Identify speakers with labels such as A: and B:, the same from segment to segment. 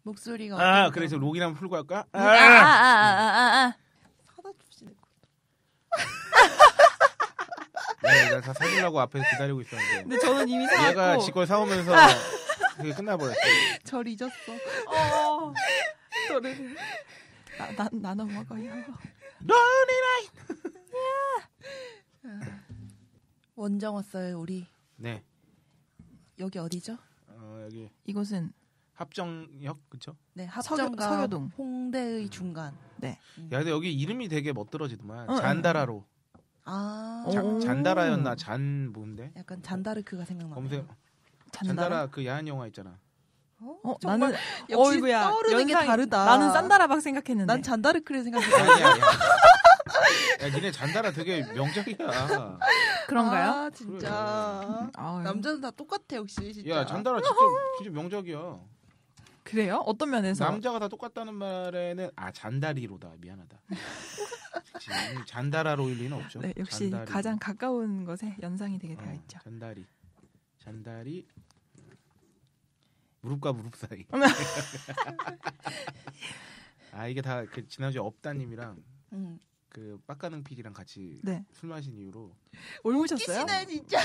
A: 목소리가.
B: 그래서 록이나 한번 풀고 할까?
A: 사다 줍시네.
B: 나 다 사주려고 앞에서 기다리고 있었는데.
C: 근데 저는 이미 사왔고.
B: 얘가 지 걸 사오면서 그게 끝나버렸어.
A: 절 잊었어.
C: 너를 나눠 먹어요.
A: 원정 왔어요 우리.
B: 네.
A: 여기 어디죠?
B: 여기
C: 이곳은
B: 합정역 그쵸?
A: 네, 합정과
C: 서교동.
A: 홍대의 중간.
C: 네.
B: 야 근데 여기 이름이 되게 멋들어지더만. 잔다라로. 잔다라였나 잔 뭔데?
A: 약간 잔다르크가 생각나네.
B: 검색. 잔다라 그 야한 영화 있잖아.
C: 나는
A: 역시
C: 어이구야,
A: 떠오르는 게 다르다.
C: 나는 산다라박 생각했는데.
A: 난 잔다르크를 생각했어.
B: 아니야. 야 니네 잔다라 되게 명작이야.
C: 그런가요?
A: 아 진짜.
C: 아유.
A: 남자는 다 똑같아 역시 진짜.
B: 야 잔다라 진짜 명작이야.
C: 그래요? 어떤 면에서?
B: 남자가 다 똑같다는 말에는 잔다리로다. 미안하다. 잔다라로 일 리는 없죠.
C: 네, 역시
B: 잔다리.
C: 가장 가까운 것에 연상이 되게 되어 있죠.
B: 잔다리 무릎과 무릎 사이. 이게 다 그 지난주에 업다님이랑 그 빡가능 PD랑 같이
C: 네.
B: 술 마신 이후로
C: 옮으셨어요?
A: 웃기시네 진짜.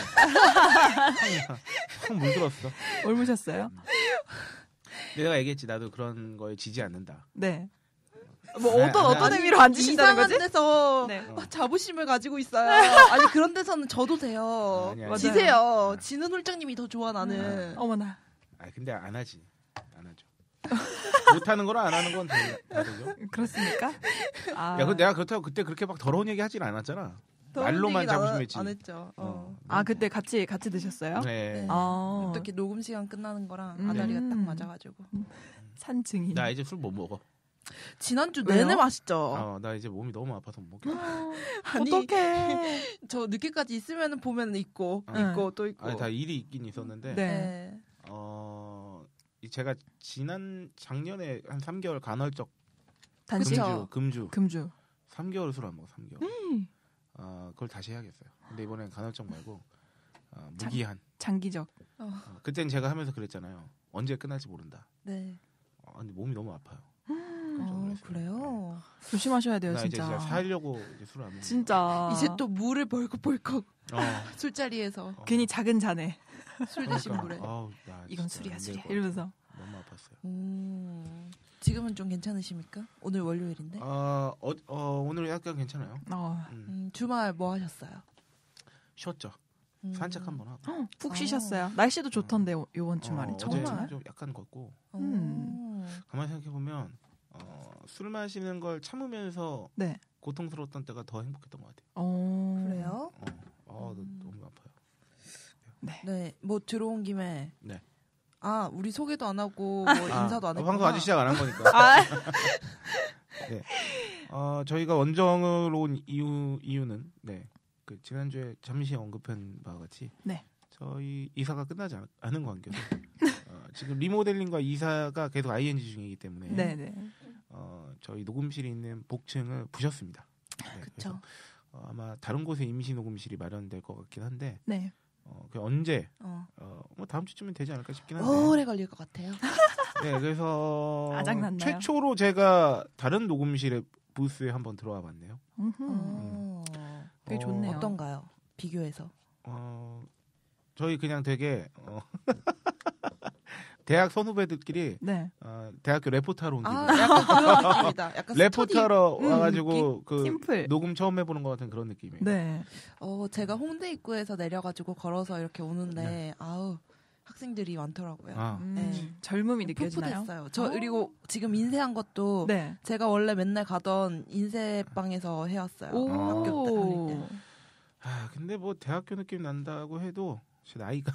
B: 확 물들었어.
C: 옮으셨어요?
B: 내가 얘기했지. 나도 그런 거에 지지 않는다.
C: 네. 뭐 어떤 의미로 앉으신다는
A: 이상한
C: 거지?
A: 데서
C: 네.
A: 자부심을 가지고 있어요. 아니 그런 데서는 져도 돼요.
B: 아니야.
A: 지세요. 지는 홀장님이 더 좋아 나는.
C: 어머나.
B: 근데 안 하지. 안 하죠. 못하는 거랑 안 하는 건 다르죠.
C: 그렇습니까?
B: 야, 근데 내가 그렇다고 그때 그렇게 막 더러운 얘기 하진 않았잖아. 말로만 자부심했지.
A: 안 했죠.
C: 그때 같이 드셨어요?
B: 네.
A: 어떻게 녹음 시간 끝나는 거랑 아다리가 딱 맞아가지고.
C: 산증인.
B: 나 이제 술 못 먹어.
A: 지난주
C: 왜요?
A: 내내 마셨죠.
B: 나 이제 몸이 너무 아파서 못 먹겠어.
C: 어떡해.
A: 저 늦게까지 있으면 보면 있고 또 있고.
B: 다 일이 있긴 있었는데.
C: 네.
B: 제가 작년에 한 3개월 간헐적
C: 단식.
B: 금주. 3개월 술 안 먹어. 3개월. 그걸 다시 해야겠어요. 근데 이번엔 간헐적 말고 무기한.
C: 장기적.
B: 그땐 제가 하면서 그랬잖아요. 언제 끝날지 모른다.
A: 네.
B: 근데 몸이 너무 아파요.
A: 그래요?
C: 조심하셔야 돼요,
B: 나
C: 진짜.
B: 이제 살려고 술 안 먹어.
C: 진짜.
A: 이제 또 물을 벌컥벌컥 술자리에서
C: 괜히 작은 잔에
A: 술 대신 물에.
C: 이건 술이야. 이러면서.
B: 너무 아팠어요.
A: 지금은 좀 괜찮으십니까? 오늘 월요일인데.
B: 오늘 약간 괜찮아요.
A: 주말 뭐 하셨어요?
B: 쉬었죠. 산책 한번 하고.
C: 푹 쉬셨어요. 날씨도 좋던데 요번 주말에.
B: 어제 좀 약간 걷고. 가만히 생각해 보면 술 마시는 걸 참으면서
C: 네.
B: 고통스러웠던 때가 더 행복했던 것 같아요.
A: 그래요?
B: 너무 아파요.
A: 네. 뭐 들어온 김에.
B: 네.
A: 우리 소개도 안 하고 뭐 인사도 안 했고.
B: 방송 아직 시작 안 한 거니까. 네. 저희가 원정으로 온 이유는 그 지난주에 잠시 언급한 바와 같이 저희 이사가 끝나지 않은 관계로 지금 리모델링과 이사가 계속 ING 중이기 때문에 저희 녹음실이 있는 복층을 부셨습니다.
A: 그렇죠.
B: 아마 다른 곳에 임시 녹음실이 마련될 것 같긴 한데 그 언제 뭐 다음 주쯤은 되지 않을까 싶긴 한데
A: 오래 걸릴 것 같아요.
B: 네, 그래서
C: 아작났나요?
B: 최초로 제가 다른 녹음실에 부스에 한번 들어와 봤네요.
C: 되게 좋네요.
A: 어떤가요? 비교해서.
B: 저희 그냥 되게 대학 선후배들끼리 대학교 레포터로 온 기분.
A: 약간 그런 느낌이다. 약간
B: 레포터로 와가지고 그
C: 심플.
B: 녹음 처음 해보는 것 같은 그런 느낌이에요.
C: 네.
A: 제가 홍대 입구에서 내려가지고 걸어서 이렇게 오는데 학생들이 많더라고요.
C: 젊음이 느껴지나요?
A: 풋풋했어요. 그리고 지금 인쇄한 것도 제가 원래 맨날 가던 인쇄방에서 해왔어요. 학교 때 다닐 때.
B: 근데 뭐 대학교 느낌 난다고 해도 제 나이가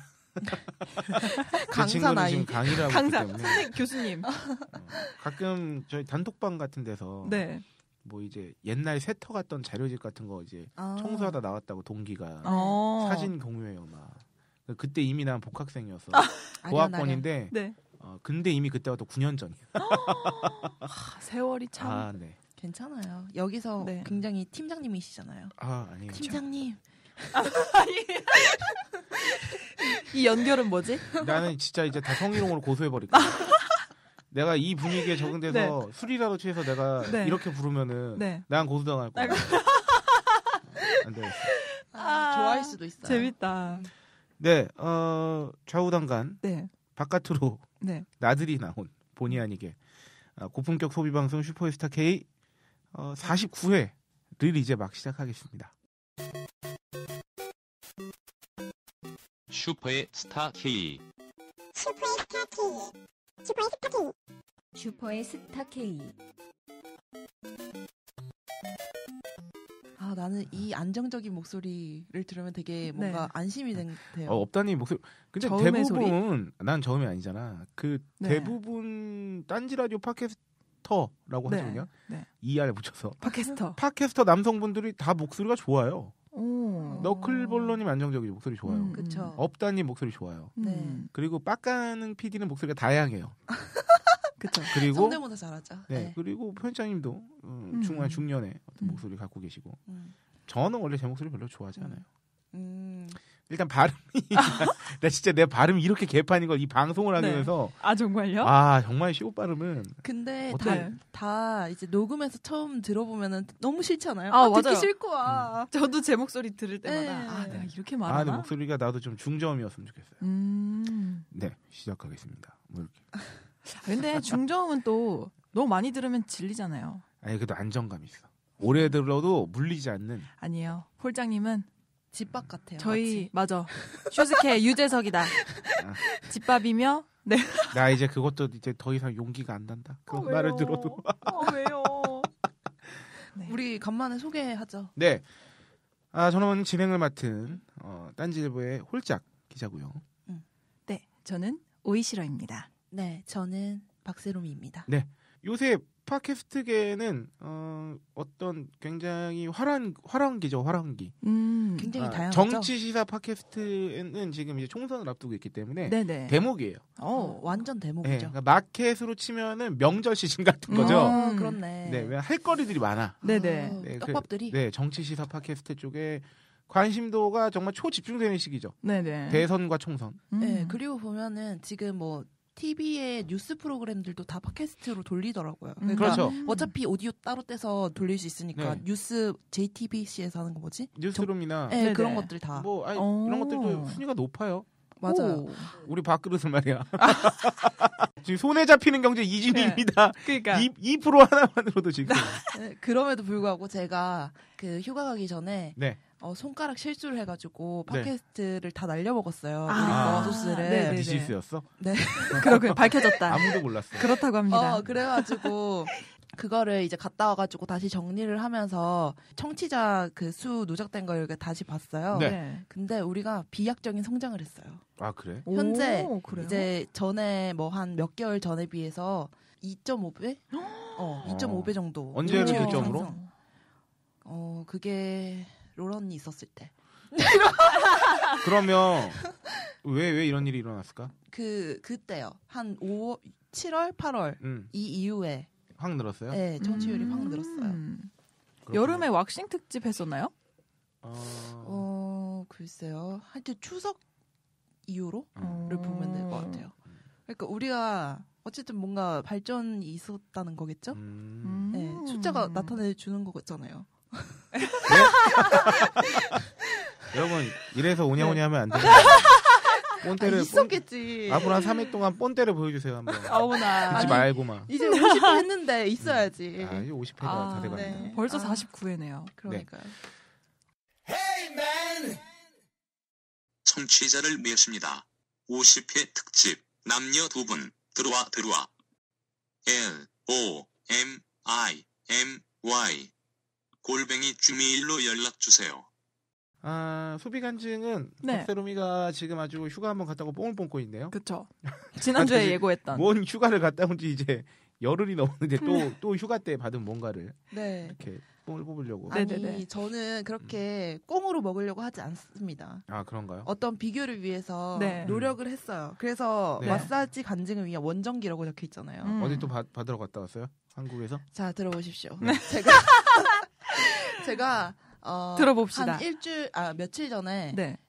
A: 강사 나이.
B: 지금 강의라고
C: 강사
B: 있기 때문에
C: 선생님 교수님
B: 가끔 저희 단톡방 같은 데서 뭐 이제 옛날 세터 갔던 자료집 같은 거 이제 청소하다 나왔다고 동기가 사진 공유해요 막. 그때 이미 난 복학생이었어. 고학번인데 근데 이미 그때가 또 9년 전이야.
C: 세월이 참
A: 괜찮아요. 여기서 굉장히 팀장님이시잖아요.
B: 아니에요.
A: 팀장님.
C: 이 연결은 뭐지?
B: 나는 진짜 이제 다 성희롱으로 고소해버릴 거야. 내가 이 분위기에 적응돼서
C: 네.
B: 술이라도 취해서 내가
C: 네.
B: 이렇게 부르면은
C: 네.
B: 난 고소당할 거야. 안 되겠어.
A: 좋아할 수도 있어요.
C: 재밌다.
B: 네, 좌우당간
C: 네.
B: 바깥으로
C: 네.
B: 나들이 나온 본의 아니게 고품격 소비 방송 슈퍼스타 K 49회를 이제 막 시작하겠습니다.
D: 슈퍼의 스타 K.
E: 슈퍼의 스타 K.
A: 나는 이 안정적인 목소리를 들으면 되게 뭔가 안심이 돼요.
B: 업다님 목소리. 근데 대부분 난 저음이 아니잖아. 대부분 딴지 라디오 팟캐스터라고 하죠 그냥. ER 붙여서. 팟캐스터 남성분들이 다 목소리가 좋아요. 너클볼러님 안정적이죠. 목소리 좋아요.
A: 그쵸.
B: 업다님 목소리 좋아요. 그리고 빡가는 PD는 목소리가 다양해요.
C: 그쵸.
B: 그리고
A: 성대모사 잘하죠.
B: 네. 그리고 편집장님도 중년의 어떤 목소리 갖고 계시고 저는 원래 제 목소리 별로 좋아하지 않아요. 일단 발음이 나 진짜 내 발음이 이렇게 개판인 걸 이 방송을 하면서
C: 정말요?
B: 정말 시옷 발음은
A: 근데 다 이제 녹음해서 처음 들어보면은 너무 싫잖아요.
C: 맞아요.
A: 듣기 싫고
C: 저도 제 목소리 들을 때마다 내가 이렇게 말하나?
B: 내 목소리가 나도 좀 중저음이었으면 좋겠어요. 네, 시작하겠습니다. 뭐 이렇게.
C: 근데 중저음은 또 너무 많이 들으면 질리잖아요.
B: 아니 그래도 안정감이 있어. 오래 들어도 물리지 않는.
C: 아니에요. 홀장님은
A: 집밥 같아요.
C: 저희 맞아. 슈즈케 유재석이다. 집밥이며 네.
B: 나 이제 그것도 이제 더 이상 용기가 안 난다. 그 말을 들어도.
C: 왜요?
A: 네. 우리 간만에 소개하죠.
B: 네. 저는 진행을 맡은 딴지일보의 홀짝 기자고요.
C: 네, 저는 오이시러입니다.
A: 네, 저는 박세롬이입니다.
B: 네, 요새 팟캐스트계는 어떤 굉장히 화랑기죠, 화랑기.
A: 굉장히 다양하죠.
B: 정치 시사 팟캐스트는 지금 이제 총선을 앞두고 있기 때문에 대목이에요.
A: 완전 대목이죠.
B: 네, 그러니까 마켓으로 치면은 명절 시즌 같은 거죠.
A: 그렇네.
B: 네, 왜 할 거리들이 많아.
C: 네네.
A: 떡밥들이.
B: 네, 정치 시사 팟캐스트 쪽에 관심도가 정말 초집중되는 시기죠.
C: 네네.
B: 대선과 총선.
A: 네, 그리고 보면은 지금 뭐 TV의 뉴스 프로그램들도 다 팟캐스트로 돌리더라고요. 그러니까
B: 그렇죠.
A: 어차피 오디오 따로 떼서 돌릴 수 있으니까 뉴스 JTBC에서 하는 거 뭐지?
B: 뉴스룸이나
A: 네, 그런 것들 다.
B: 이런 것들도 순위가 높아요.
A: 맞아요.
B: 우리 밥그릇은 말이야. 지금 손에 잡히는 경제 2진입니다.
C: 그러니까
B: 2% 하나만으로도 지금.
A: 네, 그럼에도 불구하고 제가 그 휴가 가기 전에 손가락 실수를 해가지고 팟캐스트를 다 날려먹었어요. 소스를.
B: 미실수였어?
A: 네.
C: 그렇군요. 밝혀졌다.
B: 아무도 몰랐어.
C: 그렇다고 합니다.
A: 그래가지고 그거를 이제 갔다 와가지고 다시 정리를 하면서 청취자 그 수 누적된 걸 다시 봤어요.
B: 네.
A: 근데 우리가 비약적인 성장을 했어요.
B: 아 그래?
A: 현재 이제 전에 뭐 한 몇 개월 전에 비해서 2.5배? 2.5배 정도.
B: 언제를 기점으로?
A: 그게 롤언이 있었을 때.
B: 그러면 왜 이런 일이 일어났을까?
A: 그때요. 한 7월, 8월 이 이후에
B: 확 늘었어요?
A: 네, 청취율이 확 늘었어요.
C: 여름에 왁싱 특집 했었나요?
A: 글쎄요. 하여튼 추석 이후로를 보면 될 것 같아요. 그러니까 우리가 어쨌든 뭔가 발전이 있었다는 거겠죠? 네, 숫자가 나타내 주는 거잖아요.
B: 네? 여러분 이래서 오냐오냐 하면 안 돼요. 본때를
A: 있었겠지.
B: 앞으로 한 3회 동안 본때를 보여주세요 한번. 듣지 말고 막.
A: 이제 50회 했는데 있어야지.
B: 이제 50회가 다 돼가네.
C: 네. 벌써 49회네요.
A: 그러니까요.
D: 청취자를 모십니다. 50회 특집 남녀 두 분 들어와 LOMIMY @gmail.com으로 연락 주세요.
B: 소비 간증은 박세롬이가 지금 아주 휴가 한번 갔다고 뽕을 뽑고 있네요.
C: 그렇죠. 지난주에 예고했던.
B: 뭔 휴가를 갔다 온지 이제 열흘이 넘었는데 또 휴가 때 받은 뭔가를 이렇게 뽕을 뽑으려고.
A: 아니 저는 그렇게 꽁으로 먹으려고 하지 않습니다.
B: 아 그런가요?
A: 어떤 비교를 위해서 노력을 했어요. 그래서 마사지 간증을 위한 원정기라고 적혀 있잖아요.
B: 어디 또 받으러 갔다 왔어요? 한국에서?
A: 자 들어보십시오. 제가
C: 들어봅시다.
A: 한 며칠 전에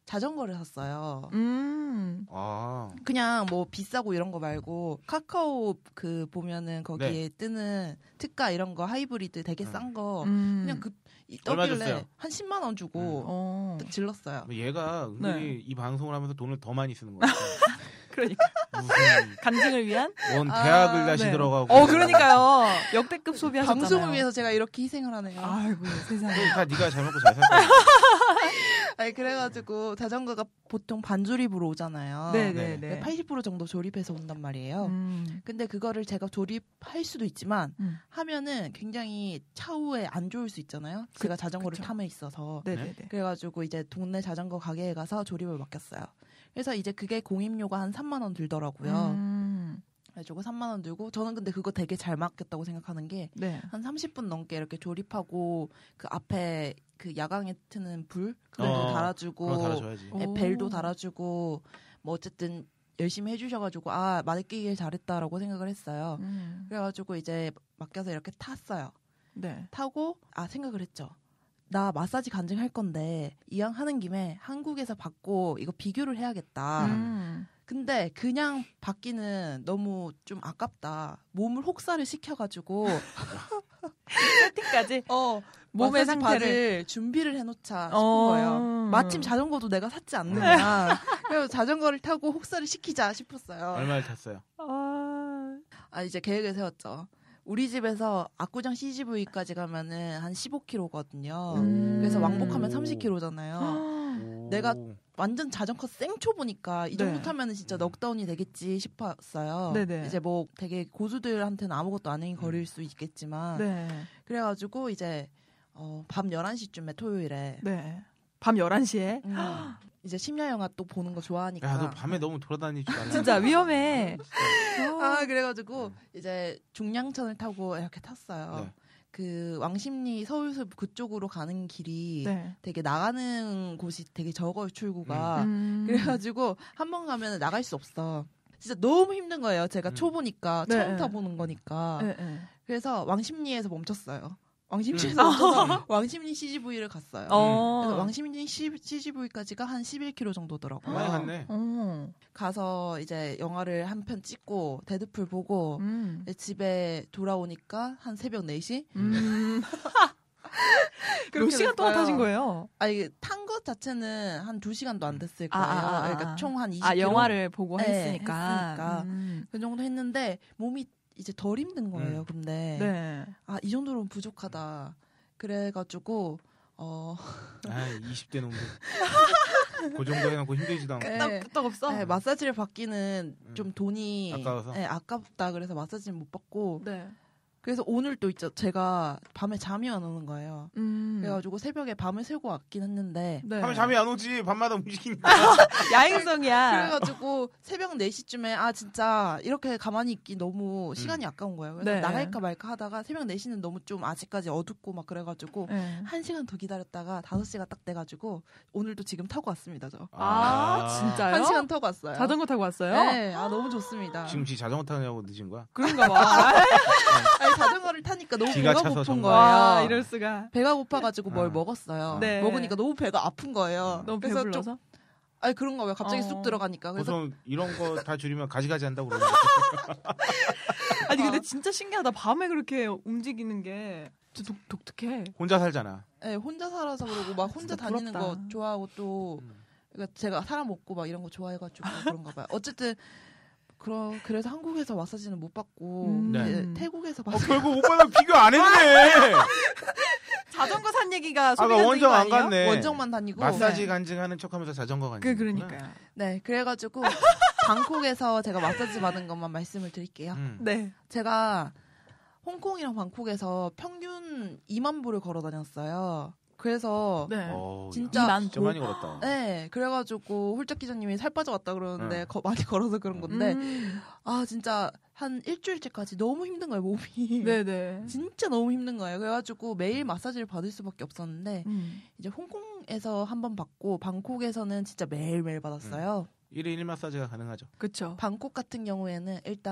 A: 자전거를 샀어요.
B: 아.
A: 그냥 뭐 비싸고 이런 거 말고 카카오 그 보면은 거기에
B: 네.
A: 뜨는 특가 이런 거 하이브리드 되게 싼 거 그냥 그
B: 얼마
A: 떠길래
B: 줬어요?
A: 한 10만 원 주고 질렀어요.
B: 얘가 은근히 이 방송을 하면서 돈을 더 많이 쓰는 것 같아요.
C: 그러니까
B: 무슨
C: 간증을 위한?
B: 뭔 대학을 다시
C: 네.
B: 들어가고.
C: 그러니까요. 역대급 소비하셨잖아요.
A: 방송을 위해서 제가 이렇게 희생을 하네요.
C: 아이고 세상에.
B: 다 네가 잘 먹고 잘 살 거야.
A: 아니 그래가지고 자전거가 보통 반조립으로 오잖아요.
C: 네네네.
A: 80% 정도 조립해서 온단 말이에요. 근데 그거를 제가 조립할 수도 있지만 하면은 굉장히 차후에 안 좋을 수 있잖아요. 제가 자전거를 탐에 있어서.
C: 네네네.
A: 그래가지고 이제 동네 자전거 가게에 가서 조립을 맡겼어요. 그래서 이제 그게 공임료가 한 3만 원 들더라고요. 그래가지고 3만 원 들고 저는 근데 그거 되게 잘 맡겼다고 생각하는 게 한 30분 넘게 이렇게 조립하고 그 앞에 그 야광에 트는 불 그거 달아주고 벨도 달아주고 뭐 어쨌든 열심히 해주셔가지고 아 맡기길 잘했다라고 생각을 했어요. 그래가지고 이제 맡겨서 이렇게 탔어요.
C: 네.
A: 타고 생각을 했죠. 나 마사지 간증할 건데 이왕 하는 김에 한국에서 받고 이거 비교를 해야겠다. 근데 그냥 받기는 너무 좀 아깝다. 몸을 혹사를 시켜가지고
C: 세팅까지
A: 몸의 상태를 준비를 해놓자 싶은 거예요. 마침 자전거도 내가 샀지 않느냐. 그래서 자전거를 타고 혹사를 시키자 싶었어요.
B: 얼마를 탔어요?
A: 이제 계획을 세웠죠. 우리 집에서 압구정 CGV까지 가면은 한 15km거든요. 그래서 왕복하면 30km잖아요. 내가 완전 자전거 생초보니까 이 정도 타면은 진짜 넉다운이 되겠지 싶었어요.
C: 네네.
A: 이제 뭐 되게 고수들한테는 아무것도 아닌 거리일 수 있겠지만.
C: 네.
A: 그래가지고 이제 밤 11시쯤에 토요일에.
C: 네. 밤 11시에?
A: 이제 심야 영화 또 보는 거 좋아하니까.
B: 야, 너 밤에 너무 돌아다니지 말라.
C: 진짜 위험해.
A: 그래가지고 이제 중량천을 타고 이렇게 탔어요.
B: 네.
A: 그 왕십리 서울숲 그쪽으로 가는 길이
C: 네.
A: 되게 나가는 곳이 되게 적어요, 출구가. 그래가지고 한 번 가면 나갈 수 없어. 진짜 너무 힘든 거예요. 제가 초보니까 처음 타보는 거니까. 그래서 왕십리에서 멈췄어요. 왕십리에서 멈춰서 왕십리 CGV를 갔어요. 그래서 왕십리 CGV까지가 한 11km 정도더라고요.
B: 많이 갔네.
A: 가서 이제 영화를 한 편 찍고 데드풀 보고 집에 돌아오니까 한 새벽 4시?
C: 몇 시간 동안 타신 거예요?
A: 탄 것 자체는 한 2시간도 안 됐을 거예요. 그러니까 총 한 20km.
C: 영화를 보고
A: 네,
C: 했으니까.
A: 그 정도 했는데 몸이 이제 덜 힘든 거예요. 근데 이 정도로는 부족하다. 그래가지고
B: 20대 놈들. 그 정도 해놓고 힘들지도 않고.
C: 끄떡없어?
A: 네, 마사지를 받기는 좀 돈이
B: 아까워서?
A: 아깝다. 그래서 마사지는 못 받고.
C: 네.
A: 그래서 오늘 또 있죠. 제가 밤에 잠이 안 오는 거예요. 그래가지고 새벽에 밤을 새고 왔긴 했는데.
C: 네.
B: 밤에 잠이 안 오지. 밤마다 움직이니까.
C: 야행성이야.
A: 그래가지고 새벽 4시쯤에 진짜 이렇게 가만히 있기 너무 시간이 아까운 거예요. 그래서 나갈까 말까 하다가 새벽 4시는 너무 좀 아직까지 어둡고 막 그래가지고 1시간 더 기다렸다가 5시가 딱 돼가지고 오늘도 지금 타고 왔습니다. 저.
C: 진짜요?
A: 1시간 타고 왔어요.
C: 자전거 타고 왔어요?
A: 네. 너무 좋습니다.
B: 지금 지 자전거 타냐고 늦은 거야?
C: 그런가 봐.
A: 자전거를 타니까 너무
B: 기가
A: 배가
B: 차서
A: 고픈
B: 정말.
A: 거예요.
C: 이럴 수가.
A: 배가 고파가지고 뭘 먹었어요.
C: 네.
A: 먹으니까 너무 배가 아픈 거예요.
C: 너무
A: 그래서
C: 배불러서?
A: 그런가 봐요. 갑자기 쑥 들어가니까. 그래서
B: 보통 이런 거 다 줄이면 가지가지 한다고 그러는데.
C: 아니 근데 진짜 신기하다. 밤에 그렇게 움직이는 게 진짜 독특해.
B: 혼자 살잖아.
A: 네, 혼자 살아서 그러고 막 혼자 다니는
C: 부럽다.
A: 거 좋아하고 또 그러니까 제가 사람 없고 막 이런 거 좋아해가지고 그런가 봐요. 어쨌든 그래서 한국에서 마사지는 못 받고 태국에서
B: 결국 오빠랑 비교 안 했네.
C: 자전거 산 얘기가
B: 원정 안 갔네.
A: 원정만 다니고
B: 마사지 간증하는 척하면서 자전거 간증.
C: 그러니까요.
A: 네, 그래가지고 방콕에서 제가 마사지 받은 것만 말씀을 드릴게요.
C: 네,
A: 제가 홍콩이랑 방콕에서 평균 2만 보를 걸어 다녔어요. 그래서 진짜
B: 많이 걸었다.
A: 네, 그래가지고 홀짝 기자님이 살 빠져왔다 그러는데 많이 걸어서 그런 건데 진짜 한 일주일째까지 너무 힘든 거예요 몸이.
C: 네네.
A: 진짜 너무 힘든 거예요. 그래가지고 매일 마사지를 받을 수밖에 없었는데 이제 홍콩에서 한 번 받고 방콕에서는 진짜 매일 받았어요.
B: 1일 1 마사지가 가능하죠.
C: 그렇죠.
A: 방콕 같은 경우에는 일단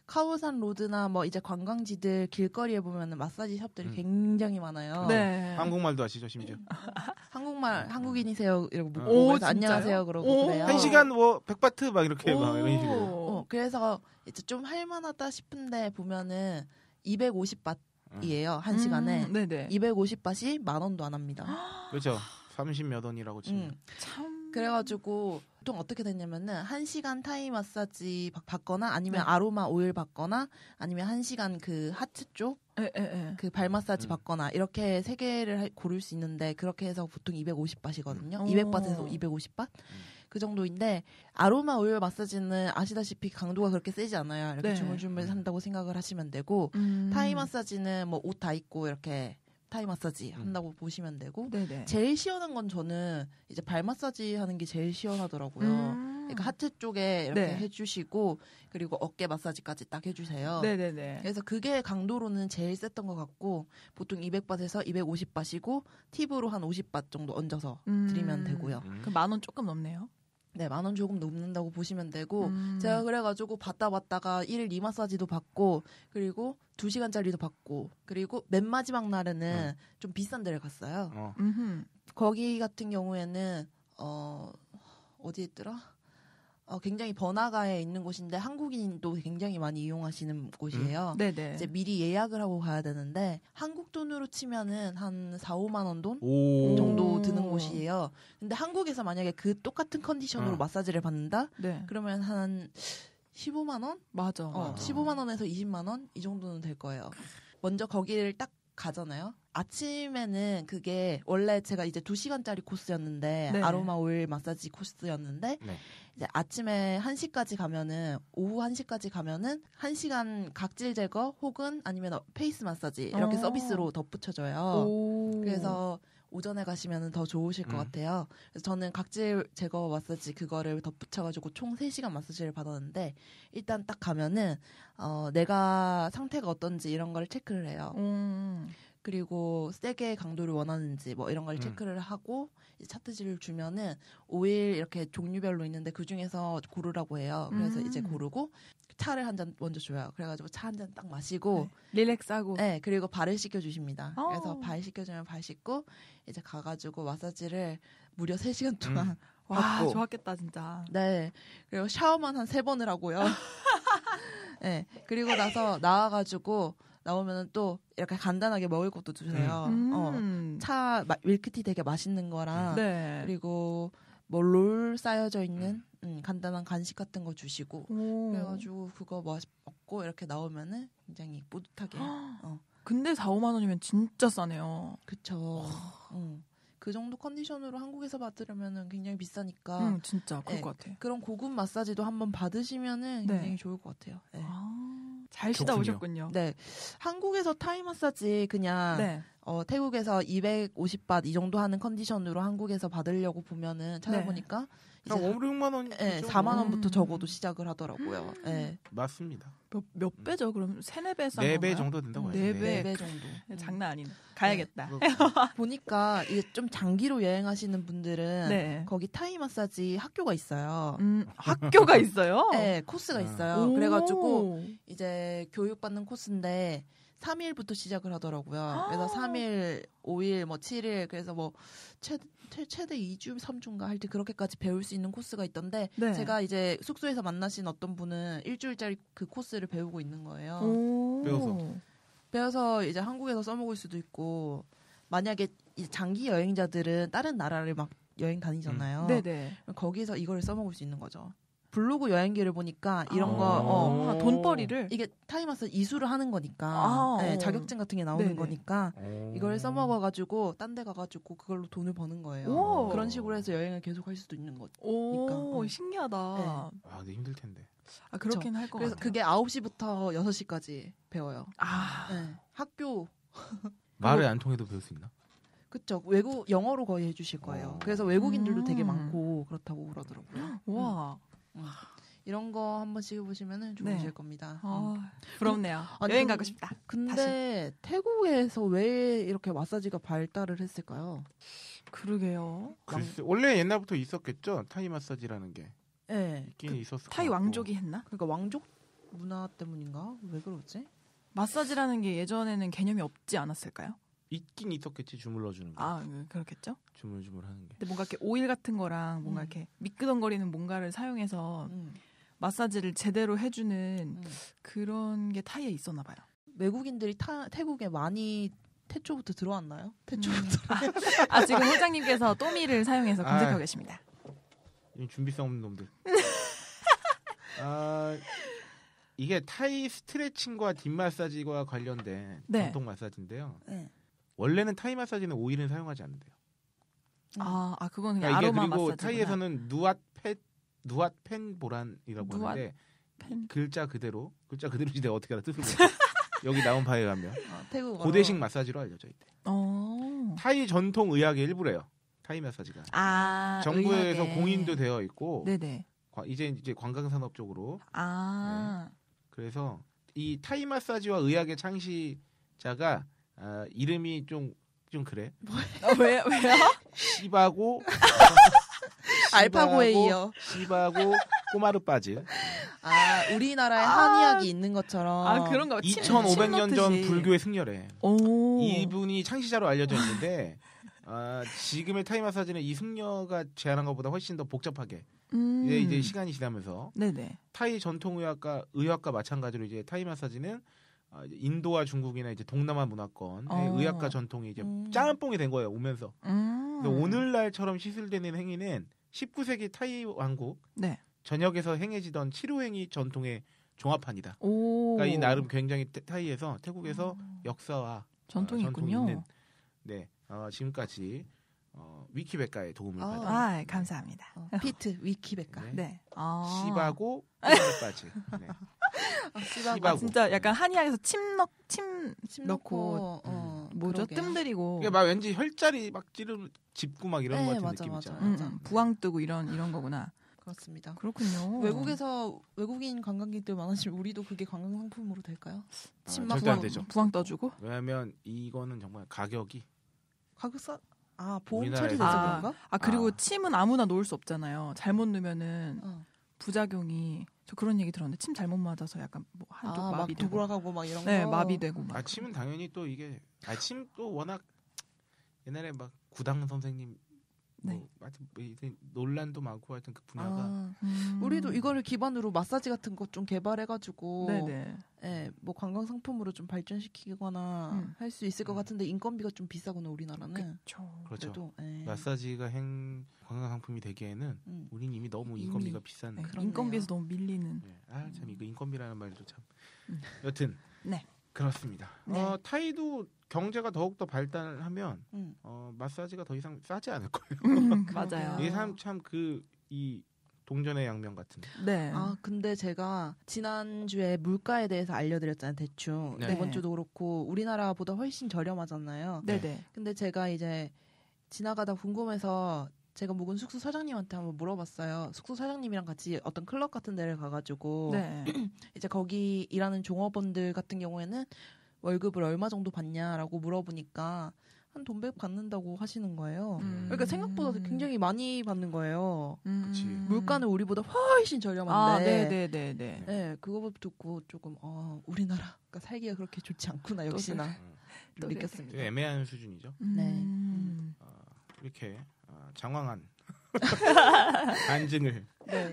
A: 카오산 로드나 뭐 이제 관광지들 길거리에 보면은 마사지 샵들이 굉장히 많아요.
C: 네.
B: 한국말도 아시죠, 심지어?
A: 한국말 한국인이세요 이러고 묻고 그래서 안녕하세요 그러고 그래요.
B: 1시간 뭐 100바트 막 이렇게 막 이런 식으로.
A: 그래서 이제 좀 할만하다 싶은데 보면은 250바트이에요. 1시간에.
C: 네네.
A: 250바트이 10,000원도 안 합니다.
B: 그렇죠. 30몇 원이라고 치면.
C: 참.
A: 그래가지고 보통 어떻게 됐냐면은 1시간 타이 마사지 받거나 아니면 아로마 오일 받거나 아니면 1시간 그 하트 쪽 그 발 마사지 받거나 이렇게 3개를 고를 수 있는데 그렇게 해서 보통 250바트이거든요. 200바트에서 250바트 그 정도인데 아로마 오일 마사지는 아시다시피 강도가 그렇게 세지 않아요. 이렇게 주물주물 산다고 생각을 하시면 되고 타이 마사지는 뭐 옷 다 입고 이렇게 타이 마사지 한다고 보시면 되고 제일 시원한 건 저는 이제 발 마사지 하는 게 제일 시원하더라고요. 그러니까 하트 쪽에 이렇게 해주시고 그리고 어깨 마사지까지 딱 해주세요. 그래서 그게 강도로는 제일 셌던 것 같고 보통 200바트에서 250바트이고 팁으로 한 50바트 정도 얹어서 드리면 되고요.
C: 그럼 10,000원 조금 넘네요.
A: 네, 10,000원 조금 넘는다고 보시면 되고 제가 그래가지고 받다가 1일 2마사지도 받고 그리고 2시간짜리도 받고 그리고 맨 마지막 날에는 좀 비싼 데를 갔어요. 거기 같은 경우에는 어디 있더라? 굉장히 번화가에 있는 곳인데 한국인도 굉장히 많이 이용하시는 곳이에요. 이제 미리 예약을 하고 가야 되는데 한국 돈으로 치면은 한 4-5만 원 돈 정도 드는 곳이에요. 근데 한국에서 만약에 그 똑같은 컨디션으로 마사지를 받는다? 그러면 한 15만 원?
C: 맞아.
A: 15만 원에서 20만 원? 이 정도는 될 거예요. 먼저 거기를 딱 가잖아요. 아침에는 그게 원래 제가 이제 2시간짜리 코스였는데 아로마 오일 마사지 코스였는데 이제 아침에 1시까지 가면은 오후 1시까지 가면은 1시간 각질 제거 혹은 아니면 페이스 마사지 이렇게 서비스로 덧붙여줘요. 그래서 오전에 가시면 더 좋으실 것 같아요. 그래서 저는 각질 제거 마사지 그거를 덧붙여가지고 총 3시간 마사지를 받았는데 일단 딱 가면은 내가 상태가 어떤지 이런 걸 체크를 해요. 그리고 세게 강도를 원하는지 뭐 이런 걸 체크를 하고 차트지를 주면은 오일 이렇게 종류별로 있는데 그 중에서 고르라고 해요. 그래서 이제 고르고 차를 한 잔 먼저 줘요. 그래가지고 차 한 잔 딱 마시고
C: 릴렉스하고
A: 그리고 발을 씻겨주십니다. 그래서 발 씻겨주면 발 씻고 이제 가가지고 마사지를 무려 3시간 동안
C: 와
A: 받고.
C: 좋았겠다 진짜.
A: 네. 그리고 샤워만 한 3번을 하고요. 네. 그리고 나서 나와가지고 나오면은 또 이렇게 간단하게 먹을 것도 주세요. 차 밀크티 되게 맛있는 거랑 그리고 뭐 롤 쌓여져 있는 간단한 간식 같은 거 주시고 그래가지고 그거 먹고 이렇게 나오면은 굉장히 뿌듯하게.
C: 근데 4-5만 원이면 진짜 싸네요.
A: 그쵸. 그 정도 컨디션으로 한국에서 받으려면은 굉장히 비싸니까.
C: 진짜 그럴 것 같아.
A: 그런 고급 마사지도 한번 받으시면은 굉장히 좋을 것 같아요.
C: 잘 쉬다 오셨군요.
A: 네. 한국에서 타이 마사지 그냥 태국에서 250바트 이 정도 하는 컨디션으로 한국에서 받으려고 보면은 찾아보니까
B: 그냥 5-6만 원.
A: 4만 원부터 적어도 시작을 하더라고요.
B: 맞습니다.
C: 몇 배죠? 그럼 3-4배 싼
B: 4배 정도 된다고 해요.
A: 4배 정도.
C: 장난 아니네. 가야겠다.
A: 보니까 이게 좀 장기로 여행하시는 분들은 거기 타이 마사지 학교가 있어요.
C: 학교가 있어요?
A: 네, 코스가 있어요. 그래가지고 이제 교육받는 코스인데 3일부터 시작을 하더라고요. 그래서 3일, 5일, 뭐 7일 그래서 뭐 최대 2주, 3주인가 할 때 그렇게까지 배울 수 있는 코스가 있던데 제가 이제 숙소에서 만나신 어떤 분은 일주일짜리 그 코스를 배우고 있는 거예요. 배워서 이제 한국에서 써먹을 수도 있고 만약에 이제 장기 여행자들은 다른 나라를 막 여행 다니잖아요. 거기서 이걸 써먹을 수 있는 거죠. 블로그 여행기를 보니까 이런 거
C: 돈벌이를
A: 이게 타이 마사지 이수를 하는 거니까 자격증 같은 게 나오는 거니까 이걸 써먹어가지고 딴 데 가가지고 그걸로 돈을 버는 거예요. 그런 식으로 해서 여행을 계속 할 수도 있는 거니까.
C: 신기하다.
B: 근데 힘들 텐데.
C: 그렇긴 할 것 같아요.
A: 그래서 그게 9시부터 6시까지 배워요. 학교
B: 말을 안 통해도 배울 수 있나?
A: 그쵸. 영어로 거의 해주실 거예요. 그래서 외국인들도 되게 많고 그렇다고 그러더라고요.
C: 와.
A: 이런 거 한번 찍어보시면 좋으실 겁니다.
C: 부럽네요. 여행 가고 싶다.
A: 근데 다시. 태국에서 왜 이렇게 마사지가 발달을 했을까요?
C: 그러게요.
B: 글쎄, 원래 옛날부터 있었겠죠. 타이 마사지라는 게.
A: 네.
B: 있긴 있었을
C: 타이 왕족이 했나?
A: 그러니까 왕족? 문화 때문인가? 왜 그러지?
C: 마사지라는 게 예전에는 개념이 없지 않았을까요?
B: 있긴 있었겠지, 주물러 주는 거.
C: 아, 그렇겠죠.
B: 주물주물 하는 게.
C: 근데 뭔가 이렇게 오일 같은 거랑 뭔가 이렇게 미끄덩거리는 뭔가를 사용해서 마사지를 제대로 해주는 그런 게 타이에 있었나 봐요.
A: 외국인들이 태국에 많이 태초부터 들어왔나요? 태초부터.
C: 지금 홀장님께서 또미를 사용해서 검색하고 계십니다.
B: 준비성 없는 놈들. 이게 타이 스트레칭과 뒷마사지와 관련된 전통 마사지인데요. 네. 원래는 타이 마사지는 오일은 사용하지 않는데요.
C: 그건 그냥 아로마 마사지구나.
B: 그리고 타이에서는 누앗펜보란이라고 하는데 글자 그대로 내가 어떻게 알아 뜻을 모르겠어. 여기 나온 바에 가면 고대식 마사지로 알려져 있대. 타이 전통 의학의 일부래요. 타이 마사지가. 정부에서 의학에. 공인도 되어 있고. 네네. 이제 관광산업 쪽으로. 네. 그래서 이 타이 마사지와 의학의 창시자가 이름이 좀 그래.
C: 왜요?
A: 시바고 알파고에 이어
B: 시바고 꼬마르빠즈.
A: 우리나라에 한의학이 있는 것처럼.
C: 그런가 봐.
B: 2500년 전 불교의 승려래. 이분이 창시자로 알려져 있는데 지금의 타이 마사지는 이 승려가 제안한 것보다 훨씬 더 복잡하게 이제 시간이 지나면서 네네. 타이 전통 의학과 마찬가지로 이제 타이 마사지는 인도와 중국이나 이제 동남아 문화권의 의학과 전통이 이제 짬뽕이 된 거예요. 오면서. 오늘날처럼 시술되는 행위는 19세기 타이 왕국 전역에서 행해지던 치료행위 전통의 종합판이다. 그러니까 이 나름 굉장히 타이에서 태국에서 역사와
C: 전통이 있군요.
B: 있는 지금까지 위키백과의 도움을 받아.
C: 감사합니다.
A: 피트 위키백과.
B: 네. 시바고 꼬마르빠즈. 네.
C: 시바고. 진짜 약간 한의학에서 침 넣고 뭐죠?
A: 그러게요.
C: 뜸 들이고.
B: 이게 막 왠지 혈자리 막 짚고 막 이런 것 같은 느낌 있잖아요.
C: 부항 뜨고 이런 거구나.
A: 그렇습니다.
C: 그렇군요.
A: 외국에서 외국인 관광객들 많아지면 우리도 그게 관광 상품으로 될까요?
B: 절대 안 되죠.
C: 부항 떠주고?
B: 왜냐하면 이거는 정말 가격
A: 보험 처리돼서 그런가?
C: 그리고 침은 아무나 놓을 수 없잖아요. 잘못 넣으면은 부작용이 저 그런 얘기 들었는데 침 잘못 맞아서 약간 뭐 한쪽 마비되고
A: 돌아가고 막 이런 거.
C: 네, 마비되고 막.
B: 침은 당연히 또 이게 침 또 워낙 옛날에 막 구당 선생님 하여튼 논란도 많고 하여튼 그 분야가
A: 우리도 이거를 기반으로 마사지 같은 것 좀 개발해가지고 뭐 관광 상품으로 좀 발전시키거나 할 수 있을 것 같은데 인건비가 좀 비싸구나 우리나라는.
B: 그렇죠. 마사지가 관광 상품이 되기에는 우린 이미 너무 인건비가 비싼.
C: 인건비에서 너무 밀리는.
B: 참 이거 인건비라는 말도 참. 여튼 그렇습니다. 타이도 경제가 더욱더 발달하면 마사지가 더 이상 싸지 않을 거예요.
C: 맞아요.
B: 이게 참 이 동전의 양면 같은.
A: 네. 근데 제가 지난주에 물가에 대해서 알려드렸잖아요. 대충. 이번 주도 그렇고 우리나라보다 훨씬 저렴하잖아요.
C: 네네.
A: 근데 제가 이제 지나가다 궁금해서 제가 묵은 숙소 사장님한테 한번 물어봤어요. 숙소 사장님이랑 같이 어떤 클럽 같은 데를 가가지고 이제 거기 일하는 종업원들 같은 경우에는 월급을 얼마 정도 받냐라고 물어보니까 한 돈 100 받는다고 하시는 거예요. 그러니까 생각보다 굉장히 많이 받는 거예요. 물가는 우리보다 훨씬 저렴한데. 네, 그거 듣고 조금 우리나라가 살기가 그렇게 좋지 않구나 역시나 또 느꼈습니다.
B: 애매한 수준이죠.
A: 네.
B: 이렇게 장황한 간증을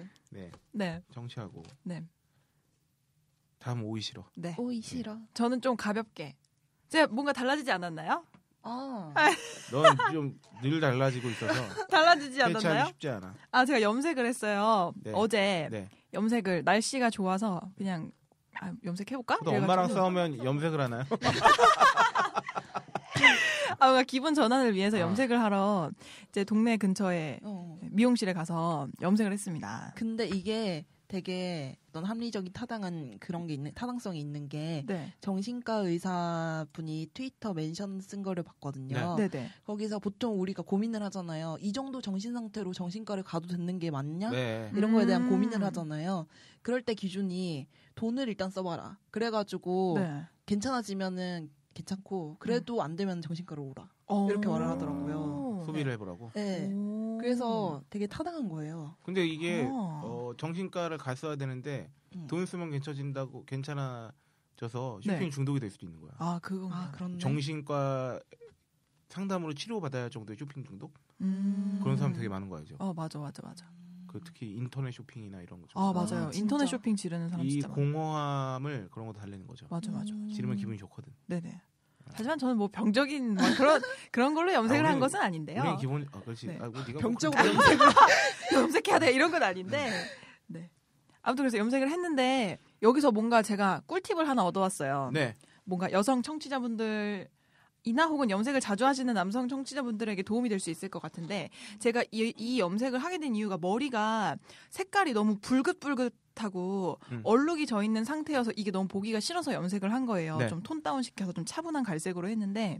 B: 정치하고 다음 오이 싫어.
A: 오이 싫어.
C: 저는 좀 가볍게. 제가 뭔가 달라지지 않았나요?
B: 넌 좀 늘 달라지고 있어서
C: 달라지지 않았나요?
B: 쉽지 않아.
C: 제가 염색을 했어요. 어제 염색을 날씨가 좋아서 그냥 염색해볼까?
B: 엄마랑 싸우면 염색을 하나요?
C: 뭔가 기분 전환을 위해서 염색을 하러 이제 동네 근처에 미용실에 가서 염색을 했습니다.
A: 근데 이게 되게 어떤 합리적인 타당성이 있는 게 정신과 의사분이 트위터 멘션 쓴 거를 봤거든요. 거기서 보통 우리가 고민을 하잖아요. 이 정도 정신 상태로 정신과를 가도 되는 게 맞냐? 이런 거에 대한 고민을 하잖아요. 그럴 때 기준이 돈을 일단 써봐라. 그래가지고 괜찮아지면은 괜찮고 그래도 안 되면 정신과로 오라. 이렇게 말을 하더라고요.
B: 소비를 해보라고.
A: 네. 그래서 되게 타당한 거예요.
B: 근데 이게 정신과를 갔어야 되는데 돈 쓰면 괜찮아져서 쇼핑 중독이 될 수도 있는 거야.
C: 아, 그런
B: 정신과 상담으로 치료받아야 할 정도의 쇼핑 중독? 그런 사람 되게 많은 거 알죠?
C: 맞아.
B: 그 특히 인터넷 쇼핑이나 이런 거.
C: 맞아요. 인터넷 쇼핑 지르는 사람 진짜 많아요.
B: 이 공허함을 그런 거 달래는 거죠.
C: 맞아.
B: 지르면 기분이 좋거든.
C: 네네. 하지만 저는 뭐 병적인 그런 걸로 염색을 한 것은 아닌데요.
B: 우리 기본 그렇지.
C: 네.
B: 네가
A: 병적으로 염색을
C: 염색해야 돼 이런 건 아닌데. 네. 아무튼 그래서 염색을 했는데 여기서 뭔가 제가 꿀팁을 하나 얻어왔어요.
B: 네.
C: 뭔가 여성 청취자분들이나 혹은 염색을 자주 하시는 남성 청취자분들에게 도움이 될 수 있을 것 같은데 제가 이 염색을 하게 된 이유가 머리가 색깔이 너무 붉긋붉긋하고 얼룩이 져 있는 상태여서 이게 너무 보기가 싫어서 염색을 한 거예요.
B: 네.
C: 좀 톤 다운 시켜서 좀 차분한 갈색으로 했는데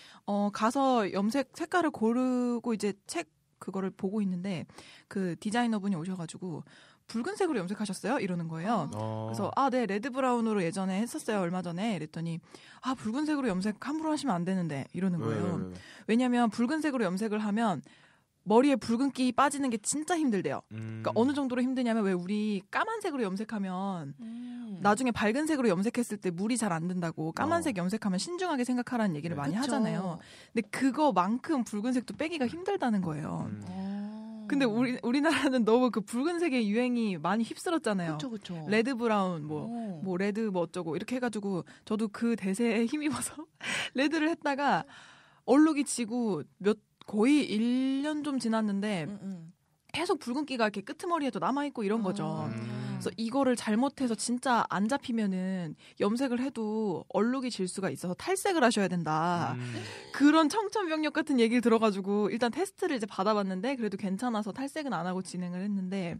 C: 가서 염색 색깔을 고르고 이제 그거를 보고 있는데 그 디자이너분이 오셔가지고 붉은색으로 염색하셨어요? 이러는 거예요. 그래서 네, 레드 브라운으로 예전에 했었어요. 얼마 전에. 이랬더니 붉은색으로 염색 함부로 하시면 안 되는데 이러는 거예요. 왜냐면 붉은색으로 염색을 하면 머리에 붉은기 빠지는 게 진짜 힘들대요. 그러니까 어느 정도로 힘드냐면 왜 우리 까만색으로 염색하면 나중에 밝은 색으로 염색했을 때 물이 잘 안 든다고 까만색 염색하면 신중하게 생각하라는 얘기를 많이 하잖아요. 근데 그거만큼 붉은색도 빼기가 힘들다는 거예요. 근데 우리나라는 너무 그 붉은색의 유행이 많이 휩쓸었잖아요.
A: 그쵸.
C: 레드 브라운 뭐 레드 뭐 어쩌고 이렇게 해가지고 저도 그 대세에 힘입어서 레드를 했다가 얼룩이 지고 거의 1년 좀 지났는데 계속 붉은기가 이렇게 끄트머리에도 남아있고 이런 거죠. 그래서 이거를 잘못해서 진짜 안 잡히면은 염색을 해도 얼룩이 질 수가 있어서 탈색을 하셔야 된다. 그런 청천벽력 같은 얘기를 들어가지고 일단 테스트를 이제 받아봤는데 그래도 괜찮아서 탈색은 안 하고 진행을 했는데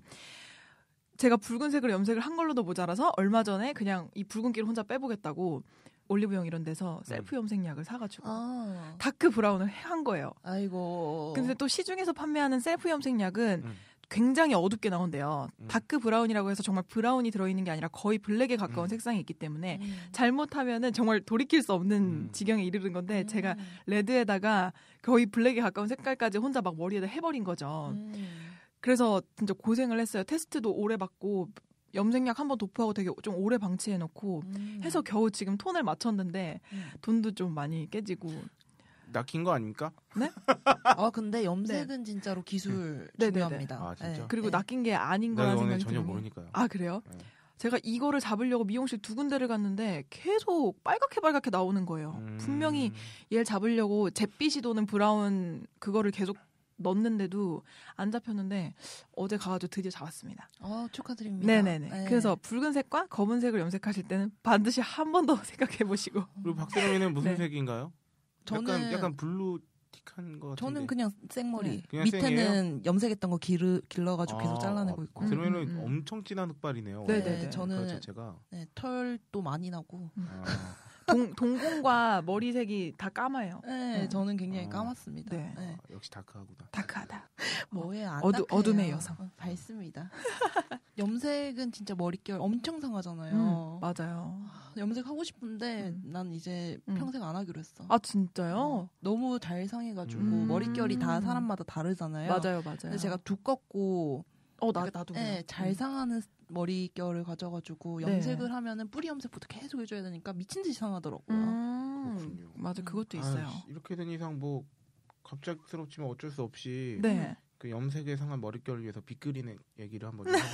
C: 제가 붉은색으로 염색을 한 걸로도 모자라서 얼마 전에 그냥 이 붉은기를 혼자 빼보겠다고 올리브영 이런 데서 셀프 염색약을 사가지고 다크 브라운을 한 거예요.
A: 아이고.
C: 근데 또 시중에서 판매하는 셀프 염색약은 굉장히 어둡게 나온대요. 다크 브라운이라고 해서 정말 브라운이 들어있는 게 아니라 거의 블랙에 가까운 색상이 있기 때문에 잘못하면은 정말 돌이킬 수 없는 지경에 이르는 건데 제가 레드에다가 거의 블랙에 가까운 색깔까지 혼자 막 머리에다 해버린 거죠. 그래서 진짜 고생을 했어요. 테스트도 오래 받고 염색약 한번 도포하고 되게 좀 오래 방치해놓고 해서 겨우 지금 톤을 맞췄는데 돈도 좀 많이 깨지고.
B: 낚인 거 아닙니까?
C: 네?
A: 근데 염색은 진짜로 기술 중요합니다.
B: 아, 진짜?
C: 그리고 낚인 게 아닌 거라는 생각이
B: 전혀
C: 들어요.
B: 모르니까요.
C: 아, 그래요? 네. 제가 이거를 잡으려고 미용실 2군데를 갔는데 계속 빨갛게 나오는 거예요. 분명히 얘를 잡으려고 잿빛이 도는 브라운 그거를 계속 넣었는데도 안 잡혔는데 어제 가가지고 드디어 잡았습니다.
A: 축하드립니다.
C: 네네네. 네. 그래서 붉은색과 검은색을 염색하실 때는 반드시 한 번 더 생각해보시고.
B: 그리고 박세롬이는 무슨
C: 네.
B: 색인가요?
A: 저는
B: 약간 블루틱한 거 같은데.
A: 저는 그냥 생머리.
B: 그냥
A: 밑에는
B: 생이에요?
A: 염색했던 거 길러가지고 계속 잘라내고 있고.
B: 세롬이는 엄청 진한 흑발이네요.
A: 네네네. 저는
B: 제가
A: 털도 많이 나고.
C: 동공과 머리색이 다 까마요.
A: 네, 저는 굉장히 까맣습니다.
C: 네.
B: 역시 다크하구나.
C: 다크하다.
A: 뭐에 안
C: 어둠의 여성.
A: 밝습니다. 염색은 진짜 머릿결 엄청 상하잖아요.
C: 맞아요.
A: 염색하고 싶은데 난 이제 평생 안 하기로 했어.
C: 아, 진짜요?
A: 너무 잘 상해가지고 머릿결이 다 사람마다 다르잖아요.
C: 맞아요.
A: 근데 제가 두껍고
C: 나도.
A: 네, 잘 상하는 머릿결을 가져가지고 염색을 하면은 뿌리 염색부터 계속 해줘야 되니까 미친 듯이 상하더라고요.
C: 맞아, 그것도 있어요.
B: 이렇게 된 이상 뭐 갑작스럽지만 어쩔 수 없이 그 염색에 상한 머릿결을 위해서 빗그리는 얘기를 한번 해볼게요.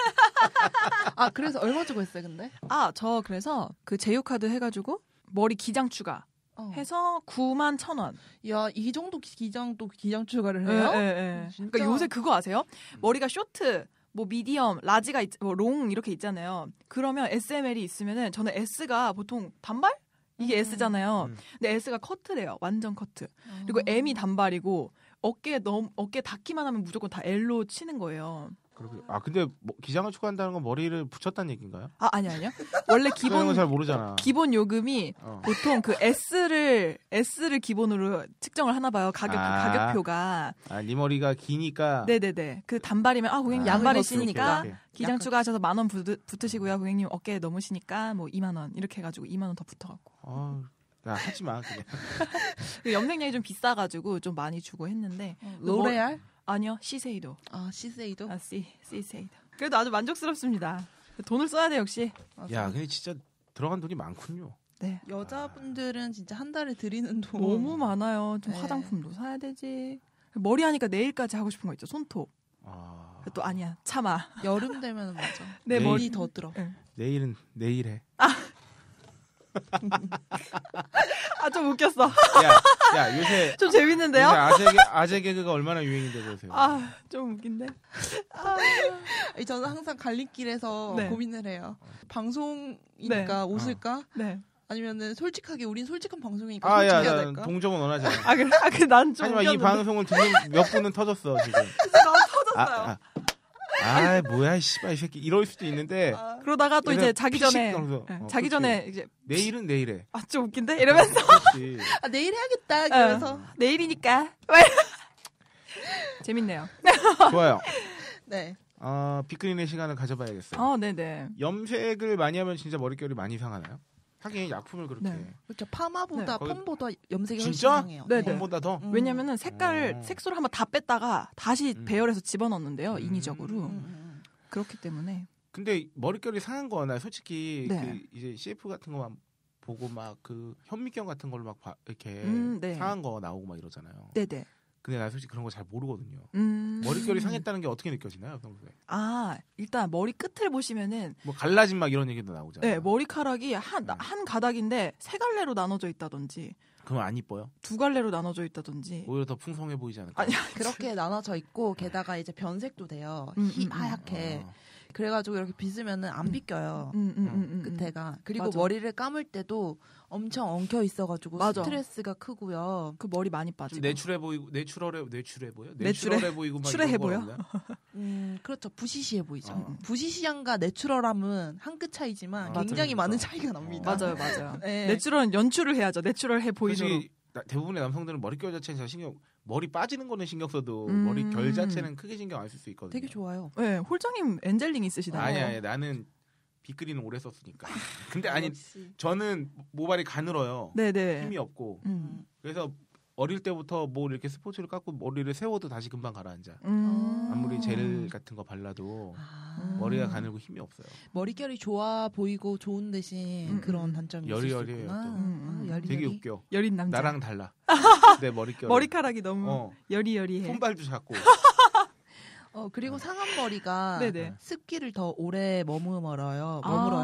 A: 그래서 얼마 주고 했어요, 근데?
C: 저 그래서 그 제휴카드 해가지고 머리 기장 추가 해서 91,000원.
A: 야, 이 정도 기장 추가를 해요?
C: 네. 그러니까 요새 그거 아세요? 머리가 쇼트, 뭐 미디엄, 라지가 뭐 롱 이렇게 있잖아요. 그러면 SML이 있으면은 저는 S가 보통 단발? 이게 S잖아요. 근데 S가 커트래요. 완전 커트. 그리고 M이 단발이고 어깨 닿기만 하면 무조건 다 L로 치는 거예요.
B: 근데 기장을 추가한다는 건 머리를 붙였다는 얘기인가요?
C: 아니요. 원래
B: 기본 잘 모르잖아.
C: 기본 요금이 보통 그 S를 기본으로 측정을 하나 봐요. 가격표가.
B: 네 머리가 기니까.
C: 네네네. 그 단발이면 고객님 양발이시니까 기장 추가하셔서 10,000원 붙으시고요. 고객님 어깨 넘으시니까 뭐 20,000원 이렇게 해가지고 20,000원 더 붙어갖고.
B: 하지 마 그냥.
C: 염색약이 좀 비싸가지고 좀 많이 주고 했는데.
A: 로레알?
C: 아니요, 시세이도.
A: 아, 시세이도?
C: 아, 시세이도. 그래도 아주 만족스럽습니다. 돈을 써야 돼, 역시.
B: 야, 근데 진짜 들어간 돈이 많군요.
C: 네.
A: 여자분들은 진짜 한 달에 드리는 돈
C: 너무 많아요. 좀
A: 네.
C: 화장품도 사야 되지. 머리 하니까 내일까지 하고 싶은 거 있죠. 손톱. 또 아니야. 참아.
A: 여름 되면 맞아.
C: 내
A: 머리 더 들어.
C: 네.
B: 내일은 내일 해.
C: 좀 웃겼어.
B: 야, 요새
C: 좀 재밌는데요?
B: 요새 아재 개그가 얼마나 유행인데 그러세요.
C: 좀 웃긴데.
A: 저는 항상 갈림길에서
C: 네.
A: 고민을 해요. 방송이니까
C: 네.
A: 웃을까?
C: 네.
A: 아니면은 솔직하게 우린 솔직한 방송이니까
B: 야,
A: 솔직해야
B: 나
A: 될까?
B: 동정은 원하잖아.
C: 그래, 난 좀.
B: 하지만 이 방송을 듣는 몇 분은 터졌어 지금.
C: 난 터졌어요.
B: 뭐야, 씨발 이 새끼 이럴 수도 있는데.
C: 그러다가 또 이제 자기 전에,
B: 그렇지.
C: 전에 이제
B: 내일은 내일에.
C: 좀 웃긴데 이러면서
B: 그렇지.
A: 내일 해야겠다. 그래서
C: 내일이니까. 재밌네요.
B: 좋아요.
A: 네.
B: 빅그린의 시간을 가져봐야겠어요.
C: 네네.
B: 염색을 많이 하면 진짜 머릿결이 많이 상하나요? 하긴 약품을 그렇게.
C: 네.
A: 그렇죠. 파마보다 펌보다 염색이 훨씬
B: 진짜?
A: 강해요.
C: 네네.
B: 펌보다 더?
C: 왜냐면은 색소를 한번 다 뺐다가 다시 배열해서 집어넣는데요. 인위적으로. 그렇기 때문에.
B: 근데 머릿결이 상한 거나 솔직히
C: 네.
B: 이제 CF 같은 거만 보고 막 그 현미경 같은 걸로 막 이렇게
C: 네.
B: 상한 거 나오고 막 이러잖아요.
C: 네네.
B: 근데 나 솔직히 그런 거 잘 모르거든요. 머릿결이 상했다는 게 어떻게 느껴지나요, 평소에?
C: 일단 머리 끝을 보시면은
B: 뭐 갈라진 막 이런 얘기도 나오잖아요.
C: 네, 머리카락이 한 가닥인데 세 갈래로 나눠져 있다든지.
B: 그럼 안 이뻐요?
C: 두 갈래로 나눠져 있다든지.
B: 오히려 더 풍성해 보이지 않을까?
C: 아니,
A: 그렇게 나눠져 있고 게다가 이제 변색도 돼요. 하얗게. 그래가지고 이렇게 빗으면은 안 빗겨요. 끝에가. 그리고
C: 맞아.
A: 머리를 감을 때도 엄청 엉켜 있어가지고
C: 맞아.
A: 스트레스가 크고요.
C: 그 머리 많이 빠지고.
B: 내추럴해 보이고 내추럴해 보여?
C: 내추럴해
B: 내추럴해 보이고 막
C: 추레해
B: 이런 거
C: 보여?
B: 없나요?
A: 그렇죠. 부시시해 보이죠. 부시시함과 내추럴함은 한 끗 차이지만
C: 맞아요.
A: 굉장히 많은 차이가 납니다.
C: 맞아요.
A: 네.
C: 내추럴은 연출을 해야죠. 내추럴해 보이도록.
B: 솔직히 대부분의 남성들은 머릿결 자체는 잘 머리 빠지는 거는 신경 써도 머릿결 자체는 크게 신경 안 쓸 수 있거든요.
A: 되게 좋아요.
C: 네, 홀장님 엔젤링 있으시다고요.
B: 아니 나는 빗그리는 오래 썼으니까. 근데 아니 저는 모발이 가늘어요.
C: 네네.
B: 힘이 없고. 그래서 어릴 때부터 뭐 이렇게 스포츠를 깎고 머리를 세워도 다시 금방 가라앉아. 아무리 젤 같은 거 발라도 머리가 가늘고 힘이 없어요.
A: 머릿결이 좋아 보이고 좋은 대신 그런 단점이
B: 여리여리해요,
A: 있었구나.
B: 되게 웃겨.
C: 여린 남자.
B: 나랑 달라. 내 머릿결.
C: 머리카락이 너무 여리여리해.
B: 손발도 작고.
A: 그리고 상한 머리가
C: 네네.
A: 습기를 더 오래 머금어요.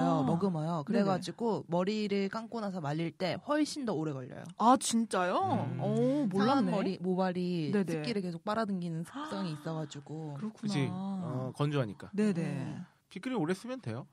A: 그래가지고 머리를 감고 나서 말릴 때 훨씬 더 오래 걸려요.
C: 진짜요? 몰랐네.
A: 상한 모발이
C: 네네.
A: 습기를 계속 빨아당기는 습성이 있어가지고.
C: 그렇구나.
B: 그치. 건조하니까.
C: 네네.
B: 빗그림 오래 쓰면 돼요.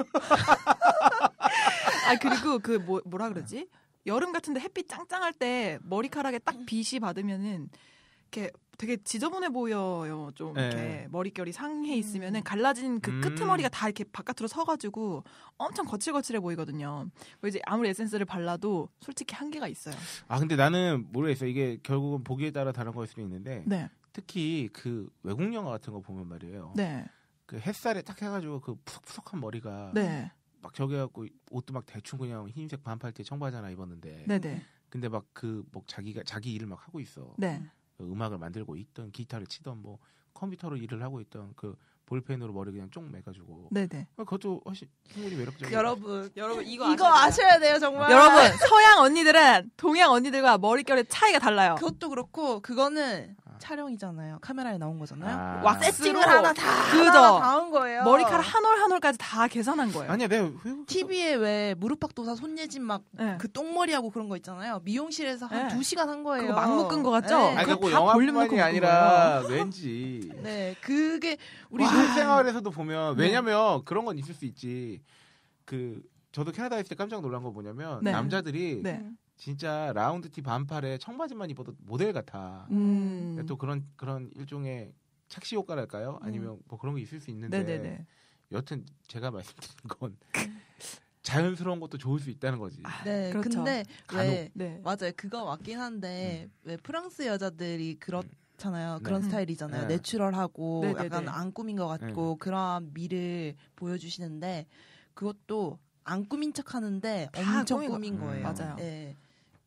C: 그리고 뭐라 그러지? 여름 같은데 햇빛 짱짱할 때 머리카락에 딱 빛이 받으면은 이렇게 되게 지저분해 보여요. 좀 이렇게 머릿결이 상해 있으면은 갈라진 그 끄트머리가 다 이렇게 바깥으로 서가지고 엄청 거칠거칠해 보이거든요. 이제 아무리 에센스를 발라도 솔직히 한계가 있어요.
B: 근데 나는 모르겠어. 이게 결국은 보기에 따라 다른 거일 수도 있는데
C: 네.
B: 특히 그 외국 영화 같은 거 보면 말이에요.
C: 네.
B: 그 햇살에 딱 해가지고 그 푸석푸석한 머리가
C: 네.
B: 막 저기 갖고 옷도 막 대충 그냥 흰색 반팔티 청바지 하나 입었는데.
C: 네네.
B: 근데 막 그 뭐 자기 일을 막 하고 있어.
C: 네.
B: 음악을 만들고 있던 기타를 치던 뭐 컴퓨터로 일을 하고 있던 그 볼펜으로 머리 그냥 쫑 매가지고.
C: 네네.
B: 그것도 훨씬 충분히 매력적이에요.
A: 여러분
C: 이거
A: 아셔야 돼요 정말.
C: 여러분 서양 언니들은 동양 언니들과 머릿결의 차이가 달라요.
A: 그것도 그렇고 그거는 촬영이잖아요. 카메라에 나온 거잖아요.
C: 왁스로
A: 세팅을 하나 다 한 거예요.
C: 머리카락 한 올 한 올까지 다 계산한 거예요.
B: 아니야, 내가
A: TV에 왜 무릎팍도사 손예진 막 그 똥머리하고 그런 거 있잖아요. 미용실에서 한 2시간 한 거예요.
C: 그거 막 묶은 거 같죠?
A: 네.
B: 그거 영화뿐만이 아니라 왠지.
A: 네, 그게 우리
B: 실생활에서도 보면 왜냐면 그런 건 있을 수 있지. 저도 캐나다에 있을 때 깜짝 놀란 거 뭐냐면 남자들이 진짜 라운드티 반팔에 청바지만 입어도 모델 같아. 또 그런 일종의 착시 효과랄까요? 아니면 뭐 그런 게 있을 수 있는데 여튼 제가 말씀드린 건 자연스러운 것도 좋을 수 있다는 거지.
A: 네,
C: 그렇죠.
A: 근데 왜
C: 네.
A: 맞아요. 그거 맞긴 한데 왜 프랑스 여자들이 그렇잖아요. 그런 스타일이잖아요.
B: 네.
A: 내추럴하고
C: 네네네.
A: 약간 안 꾸민 것 같고 그런 미를 보여주시는데 그것도 안 꾸민 척하는데
C: 다
A: 엄청
C: 꾸민
A: 꾸민 거예요.
C: 맞아요.
A: 네.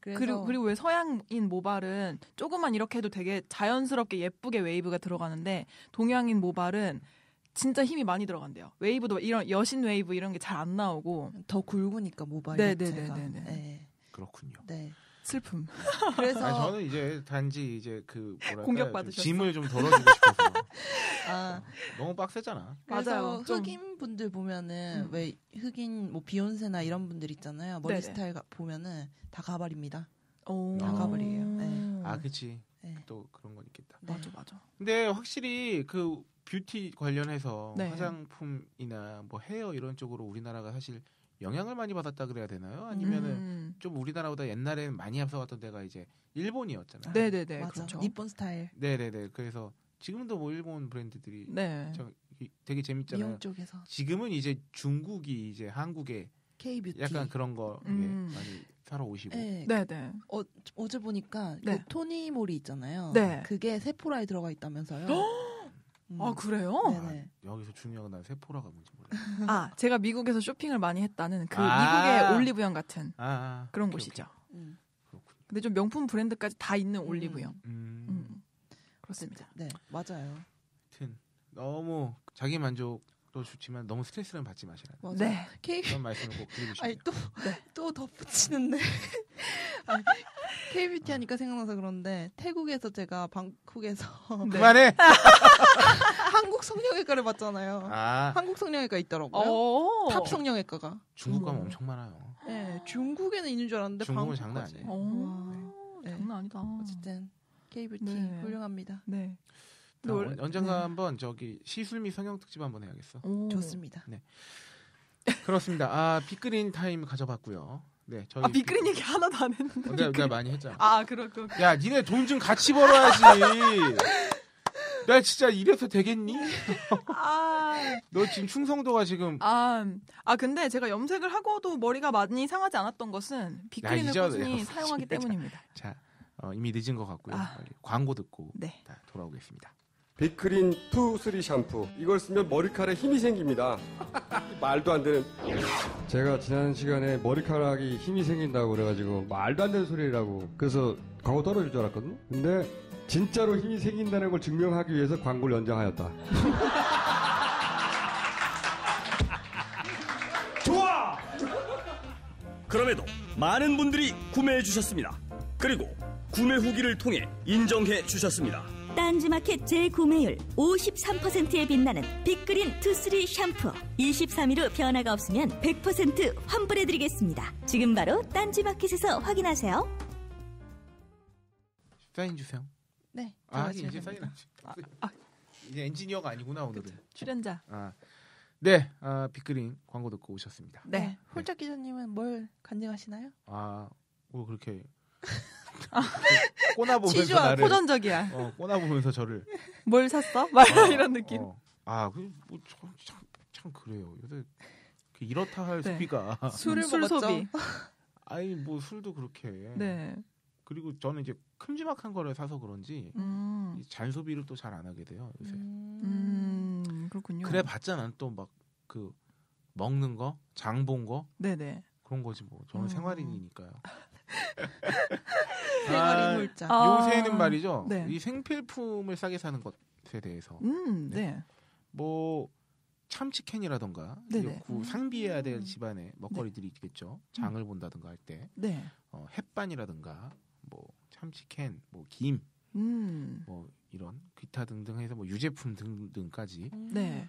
C: 그리고 왜 서양인 모발은 조금만 이렇게 해도 되게 자연스럽게 예쁘게 웨이브가 들어가는데 동양인 모발은 진짜 힘이 많이 들어간대요. 웨이브도 이런 여신 웨이브 이런 게 잘 안 나오고
A: 더 굵으니까 모발이.
C: 네네네네.
A: 네.
B: 그렇군요.
A: 네.
C: 슬픔.
A: 그래서
B: 아니, 저는 이제 단지 이제 그 뭐랄까
C: 공격받으셨어.
B: 짐을 좀 덜어주고 싶어서. 너무 빡세잖아.
A: 맞아요. 흑인 분들 보면은 왜 흑인 뭐 비욘세나 이런 분들 있잖아요. 머리 스타일 보면은 다 가발입니다. 다 가발이에요. 네.
B: 아, 그치.
A: 네.
B: 또 그런 건 있겠다.
A: 네.
C: 맞아.
B: 근데 확실히 그 뷰티 관련해서
C: 네.
B: 화장품이나 뭐 헤어 이런 쪽으로 우리나라가 사실 영향을 많이 받았다 그래야 되나요? 아니면은 좀 우리나라보다 옛날에는 많이 앞서갔던 데가 이제 일본이었잖아요.
C: 네네네.
A: 맞아.
C: 그렇죠.
A: 니폰 스타일.
B: 네네네. 그래서 지금도 뭐 일본 브랜드들이
C: 네.
B: 되게 재밌잖아요.
A: 미용 쪽에서.
B: 지금은 이제 중국이 이제 한국에
A: K-뷰티.
B: 약간 그런 거 많이 사러 오시고.
A: 네.
C: 네네.
A: 어제 보니까
C: 네.
A: 그 토니모리 있잖아요.
C: 네.
A: 그게 세포라에 들어가 있다면서요.
C: 아 그래요?
A: 네네.
B: 여기서 중요한 건 난 세포라가 뭔지 몰라.
C: 제가 미국에서 쇼핑을 많이 했다는 그
B: 아.
C: 미국의 올리브영 같은 그런
B: 오케이,
C: 곳이죠.
B: 그렇군요.
C: 근데 좀 명품 브랜드까지 다 있는 올리브영. 그렇습니다.
A: 네, 맞아요.
B: 하여튼 너무 자기 만족도 좋지만 너무 스트레스는 받지 마시라.
A: 맞아요.
C: 네.
B: 그런 말씀을 꼭 드리고 싶네요.
A: 아니 또 덧붙이는데 K-뷰티 하니까 생각나서 그런데 태국에서 제가 방콕에서
B: 그만해.
A: 한국 성형외과를 봤잖아요. 한국 성형외과 있더라고요. 탑 성형외과가.
B: 중국 가면 엄청 많아요.
A: 네, 중국에는 있는 줄 알았는데
B: 중국은 장난
A: 아니에요.
C: 네. 장난 아니다.
A: 어쨌든 K-뷰티
C: 네.
A: 훌륭합니다.
C: 네.
B: 언젠가 한번 저기 시술 및 성형 특집 한번 해야겠어.
A: 좋습니다.
B: 네. 그렇습니다. 빅그린 타임 가져봤고요. 네, 저희
C: 빅그린 얘기 하나도 안 했는데.
B: 내가 많이 했잖아.
C: 그렇군.
B: 야, 니네 돈 좀 같이 벌어야지. 나 진짜 이래서 되겠니? 너 지금 충성도가 지금.
C: 근데 제가 염색을 하고도 머리가 많이 상하지 않았던 것은 빅그린을 꾸준히 사용하기 때문입니다.
B: 자, 이미 늦은 것 같고요. 빨리 광고 듣고 돌아오겠습니다.
E: 빅그린 2, 3 샴푸. 이걸 쓰면 머리카락에 힘이 생깁니다. 말도 안 되는.
F: 제가 지난 시간에 머리카락이 힘이 생긴다고 그래가지고 말도 안 되는 소리라고 그래서 광고 떨어질 줄 알았거든요. 근데 진짜로 힘이 생긴다는 걸 증명하기 위해서 광고를 연장하였다.
G: 좋아! 그럼에도 많은 분들이 구매해 주셨습니다. 그리고 구매 후기를 통해 인정해 주셨습니다.
H: 딴지마켓 재구매율 53%에 빛나는 빅그린 투쓰리 샴푸 23일 후 변화가 없으면 100% 환불해드리겠습니다. 지금 바로 딴지마켓에서 확인하세요.
B: 사인 주세요.
A: 네.
B: 이제 사인 이제 엔지니어가 아니구나 오늘은.
C: 출연자.
B: 네, 빅그린 광고 듣고 오셨습니다.
A: 네. 홀짝 기자님은 뭘 간증하시나요?
B: 뭐 그렇게 꼬나보면서 나를
C: 호전적이야.
B: 꼬나보면서 저를
C: 뭘 샀어? 이런 느낌.
B: 참 그래요. 요새 이렇다 할 소비가
A: 술
C: 먹었죠?
A: 소비.
B: 아니 뭐 술도 그렇게.
C: 네.
B: 그리고 저는 이제 큼지막한 거를 사서 그런지 잔소비를 또 잘 안 하게 돼요 요새.
C: 그렇군요.
B: 그래 봤자 또 막 그 먹는 거, 장 본 거,
C: 네네.
B: 그런 거지 뭐. 저는 생활인이니까요.
A: 생활인물자.
B: 요새는 말이죠.
C: 네.
B: 이 생필품을 싸게 사는 것에 대해서.
C: 네.
B: 뭐 참치캔이라던가 상비해야 될 집안에 먹거리들이 있겠죠. 장을 본다든가 할 때.
C: 네.
B: 햇반이라든가 뭐 참치캔, 뭐 김, 뭐 이런 기타 등등 해서 뭐 유제품 등등까지.
C: 네.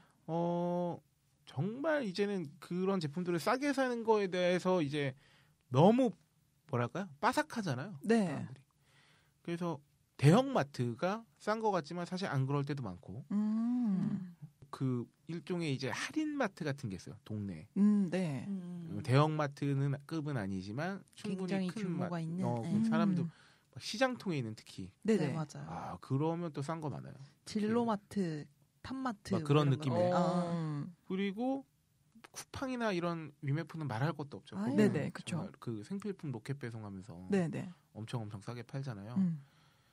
B: 정말 이제는 그런 제품들을 싸게 사는 거에 대해서 이제 너무 뭐랄까요? 빠삭하잖아요.
C: 네.
B: 사람들이. 그래서 대형마트가 싼 거 같지만 사실 안 그럴 때도 많고. 그 일종의 이제 할인마트 같은 게 있어요. 동네.
C: 네.
B: 대형마트는 급은 아니지만 충분히
A: 굉장히
B: 큰
A: 규모가 있는.
B: 사람도 시장통에 있는 특히.
A: 네, 맞아요.
B: 그러면 또 싼 거 많아요.
A: 진로마트, 탑마트
B: 그런 느낌이에요.
A: 거.
B: 그리고 쿠팡이나 이런 위메프는 말할 것도 없죠.
C: 네네, 그렇죠.
B: 그 생필품 로켓 배송하면서
C: 네네.
B: 엄청 싸게 팔잖아요.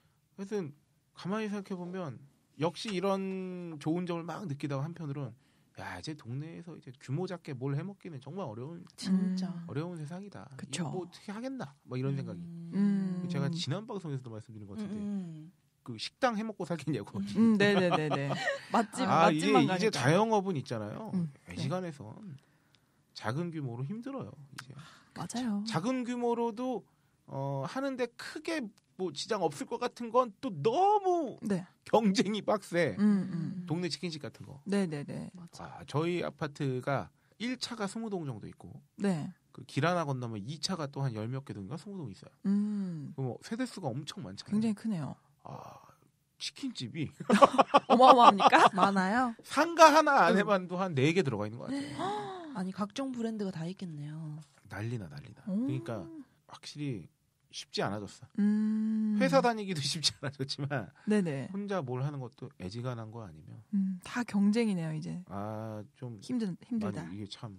B: 그래서 가만히 생각해 보면 역시 이런 좋은 점을 막 느끼다가 한편으로는 야 이제 동네에서 이제 규모 작게 뭘 해먹기는 정말 어려운 세상이다.
C: 그쵸.
B: 뭐 어떻게 하겠나? 뭐 이런 생각이. 제가 지난 방송에서도 말씀드린 것 같은데 그 식당 해먹고 살겠냐고.
C: 네네네네. 맛집만 가니까.
B: 이제 자영업은 있잖아요. 시간에선 작은 규모로 힘들어요. 이제.
C: 맞아요.
B: 작은 규모로도 하는데 크게 뭐 지장 없을 것 같은 건 또 너무 경쟁이 빡세. 동네 치킨집 같은 거.
C: 네네네.
B: 저희 아파트가 1차가 20동 정도 있고
C: 네.
B: 그 길 하나 건너면 2차가 또 한 10몇 개 동인가 20동 있어요. 뭐 세대수가 엄청 많잖아요.
C: 굉장히 크네요.
B: 치킨집이
C: 어마어마합니까?
A: 많아요.
B: 상가 하나 안에만도 한 4개 들어가 있는 것 같아요.
A: 아니 각종 브랜드가 다 있겠네요.
B: 난리나. 그러니까 확실히 쉽지 않아졌어. 회사 다니기도 쉽지 않아졌지만
C: 네네.
B: 혼자 뭘 하는 것도 애지간한 거 아니면
C: 다 경쟁이네요 이제.
B: 좀
C: 힘들다.
B: 아니, 이게 참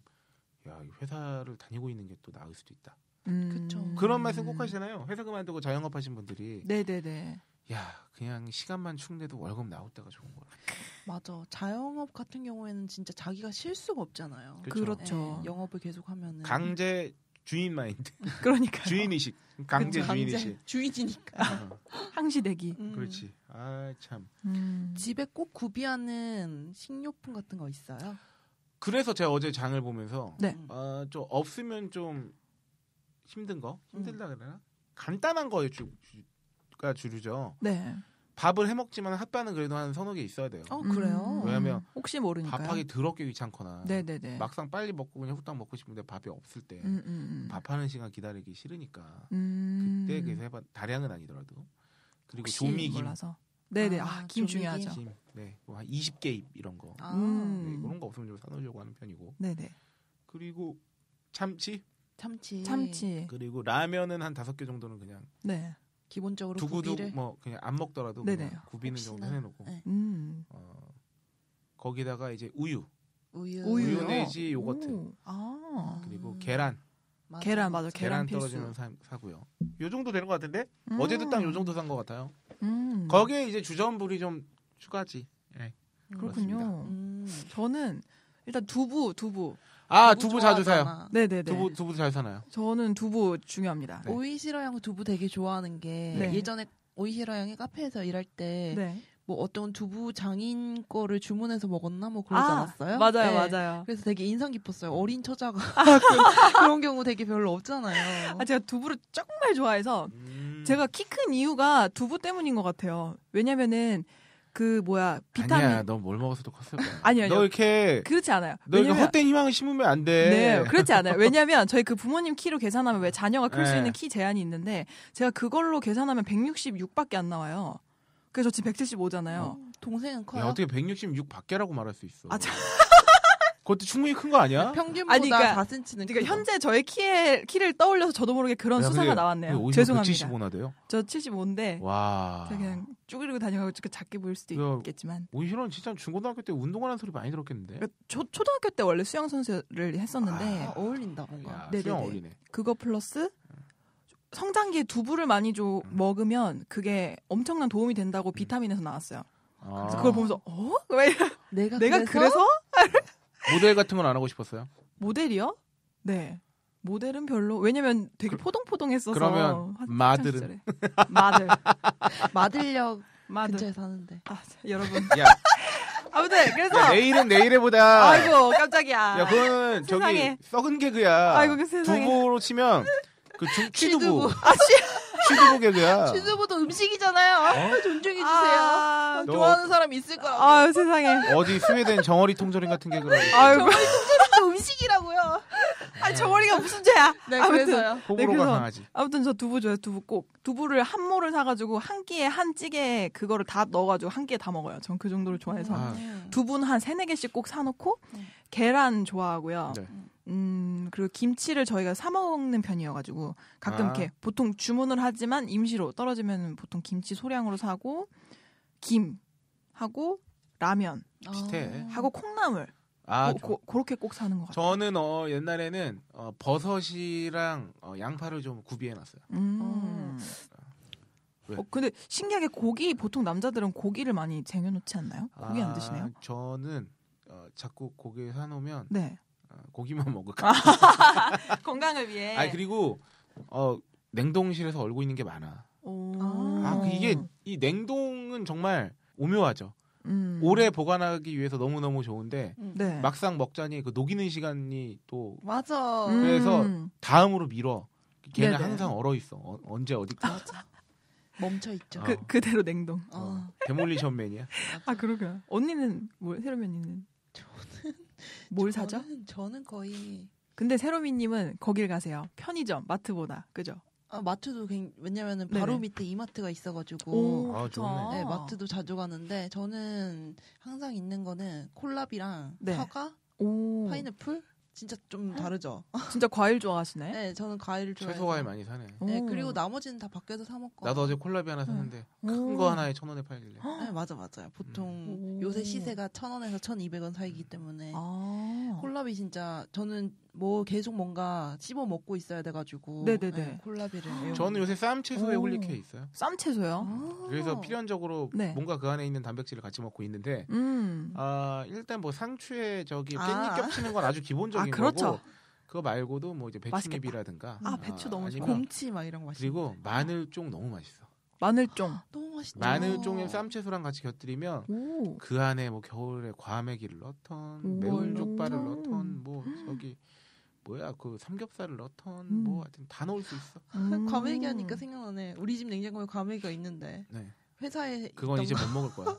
B: 회사를 다니고 있는 게 또 나을 수도 있다.
A: 그렇죠.
B: 그런 말씀 꼭 하시잖아요. 회사 그만두고 자영업 하신 분들이.
C: 네네네.
B: 야 그냥 시간만 축내도 월급 나올 때가 좋은 거야.
A: 맞아. 자영업 같은 경우에는 진짜 자기가 쉴 수가 없잖아요.
C: 그렇죠.
A: 네, 영업을 계속하면은
B: 강제 주인 마인드.
C: 그러니까
B: 주인의식. 강제
A: 그쵸,
B: 주인의식.
A: 주인이니까.
C: 항시대기.
B: 그렇지. 참.
A: 집에 꼭 구비하는 식료품 같은 거 있어요?
B: 그래서 제가 어제 장을 보면서 좀 없으면 좀 힘든 거? 힘들다 그러나? 간단한 거에 가 주류죠.
C: 네.
B: 밥을 해먹지만 핫바는 그래도 한 3-4개 있어야 돼요.
A: 그래요?
B: 왜냐하면
C: 혹시 모르니까요.
B: 밥하기 더럽게 귀찮거나
C: 네네네.
B: 막상 빨리 먹고 그냥 후딱 먹고 싶은데 밥이 없을 때 밥하는 시간 기다리기 싫으니까 그때 그래서 다량은 아니더라도 그리고 조미김
C: 몰라서. 네네. 김 중요하죠.
B: 김, 네, 뭐 한 20개입 이런 거 네, 그런 거 없으면 좀 사놓으려고 하는 편이고.
C: 네네.
B: 그리고 참치
C: 그리고
B: 라면은 한 5개 정도는 그냥
C: 네.
A: 기본적으로
B: 두고도 뭐 그냥 안 먹더라도 그냥 구비는 정도 해놓고 거기다가 이제 우유 내지 요거트 그리고 계란
C: 맞아.
B: 계란 떨어지면 사고요. 요 정도 되는 것 같은데 어제도 딱 요 정도 산 것 같아요. 거기에 이제 주전부리 좀 추가지. 네.
C: 그렇군요. 저는 일단 두부
B: 두부 자주 사요.
C: 네네네.
B: 두부 잘 사나요?
C: 저는 두부 중요합니다.
A: 네. 오이시러 양 두부 되게 좋아하는 게 예전에 오이시러 양이 카페에서 일할 때 뭐 어떤 두부 장인 거를 주문해서 먹었나 뭐 그러지 않았어요?
C: 맞아요.
A: 그래서 되게 인상 깊었어요. 어린 처자가 그런 경우 되게 별로 없잖아요.
C: 제가 두부를 정말 좋아해서 제가 키 큰 이유가 두부 때문인 것 같아요. 왜냐면은 비타민.
B: 아니야, 너 뭘 먹어서도 컸을 거야.
C: 아니요.
B: 너 이렇게.
C: 그렇지 않아요.
B: 너 이렇게 헛된 희망을 심으면 안 돼.
C: 네, 그렇지 않아요. 왜냐면 저희 그 부모님 키로 계산하면 왜 자녀가 클 수 있는 키 제한이 있는데 제가 그걸로 계산하면 166밖에 안 나와요. 그래서 저 지금 175잖아요.
A: 동생은 커요?
B: 야, 어떻게 166 밖에라고 말할 수 있어. 그것도 충분히 큰 거 아니야?
A: 평균보다 4cm는
C: 그러니까 현재 저의 키를 떠올려서 저도 모르게 그런 수사가 나왔네요. 죄송합니다.
B: 175나 돼요?
C: 저 75인데
B: 와.
C: 제가 그냥 쭈그리고 다녀가지고 작게 보일 수도 있겠지만
B: 오히려 진짜 중고등학교 때 운동하는 소리 많이 들었겠는데?
C: 그러니까 초등학교 때 원래 수영 선수를 했었는데
A: 어울린다 뭔가.
B: 수영 어울리네.
C: 그거 플러스 성장기에 두부를 많이 먹으면 그게 엄청난 도움이 된다고 비타민에서 나왔어요. 그래서 그걸 보면서 왜 내가 그래서?
B: 모델 같은 건 안 하고 싶었어요?
C: 모델이요? 네. 모델은 별로. 왜냐면 되게 포동포동했어서.
B: 그러면 마들은?
A: 마들역 근처에 사는데.
C: 여러분.
B: 야.
C: 아무튼 그래서
B: 내일은 내일보다.
C: 아이고 깜짝이야.
B: 야 그건
C: 세상에.
B: 저기 썩은 개그야.
C: 아이고 그 세상에.
B: 두부로 치면 그 취두부. 취두부 개그야.
A: 취두부도 음식이잖아요. 존중해주세요. 좋아하는 사람 있을 거야.
C: 세상에.
B: 어디 스웨덴 정어리 통조림 같은 개그라고.
A: 정어리 통조림도 음식이라고요.
C: 정어리가 무슨 죄야.
A: 네, 그래서요.
B: 호불호가 강하지.
C: 아무튼 저 두부 줘요. 두부 꼭. 두부를 한 모를 사가지고 한 끼에 한 찌개에 그거를 다 넣어가지고 한 끼에 다 먹어요. 전 그 정도로 좋아해서. 두부는 한 3-4개씩 꼭 사놓고 계란 좋아하고요.
B: 네.
C: 그리고 김치를 저희가 사 먹는 편이어가지고 가끔 이렇게 보통 주문을 하지만 임시로 떨어지면 보통 김치 소량으로 사고 김 하고 라면
B: 비슷해.
C: 하고 콩나물 그렇게 꼭 사는 것 같아요.
B: 저는 옛날에는 버섯이랑 양파를 좀 구비해놨어요.
C: 근데 신기하게 고기 보통 남자들은 고기를 많이 쟁여놓지 않나요? 고기 안 드시네요?
B: 저는 자꾸 고기 사놓으면
C: 네.
B: 고기만 먹을까?
C: 건강을 위해.
B: 그리고 냉동실에서 얼고 있는 게 많아. 이게 이 냉동은 정말 오묘하죠. 오래 보관하기 위해서 너무너무 좋은데
C: 네.
B: 막상 먹자니 그 녹이는 시간이 또
A: 맞아.
B: 그래서 다음으로 미뤄. 걔는
C: 네네.
B: 항상 얼어 있어. 언제 어디까지.
A: 맞아. 멈춰 있죠.
C: 그대로 냉동.
B: 데몰리션 맨이야.
C: 그러게요. 언니는 세로미 언니는 뭘 사죠?
A: 저는 거의.
C: 근데 세로미님은 거길 가세요. 편의점, 마트보다 그죠?
A: 마트도 왜냐면은 바로 밑에 이마트가 있어가지고.
B: 좋네.
A: 네, 마트도 자주 가는데 저는 항상 있는 거는 콜라비랑 사과, 파인애플. 진짜 좀 다르죠.
C: 진짜 과일 좋아하시네.
A: 네, 저는 과일을 좋아해요.
B: 채소 과일 많이 사네.
A: 네, 그리고 나머지는 다 밖에서 사 먹고.
B: 나도 어제 콜라비 하나 샀는데 큰 거 하나에 1,000원에 팔길래.
A: 네, 맞아요. 보통 요새 시세가 1,000원에서 1,200원 사이기 때문에 콜라비 진짜 저는 계속 뭔가 씹어 먹고 있어야 돼가지고.
C: 네네네.
A: 콜라비를.
B: 저는 요새 쌈채소에 홀릭해 있어요.
C: 쌈채소요?
B: 그래서 필연적으로 뭔가 그 안에 있는 단백질을 같이 먹고 있는데 일단 뭐 상추에 깻잎 겹치는 건 아주 기본적인
C: 그렇죠.
B: 거고 그거 말고도 뭐 이제 배추잎이라든가
C: 배추 너무 좋아.
A: 곰치 막 이런 거 맛있어.
B: 그리고 마늘쫑 너무 맛있어.
C: 마늘쫑
A: 너무 맛있죠.
B: 마늘쫑에 쌈채소랑 같이 곁들이면 그 안에 뭐 겨울에 과메기를 넣던 매운 족발을 넣던 뭐 저기 그 삼겹살을 넣던 뭐 하여튼 다 넣을 수 있어.
A: 과메기 하니까 생각나네. 우리 집 냉장고에 과메기가 있는데 회사에
B: 그건 이제 못 먹을 거야.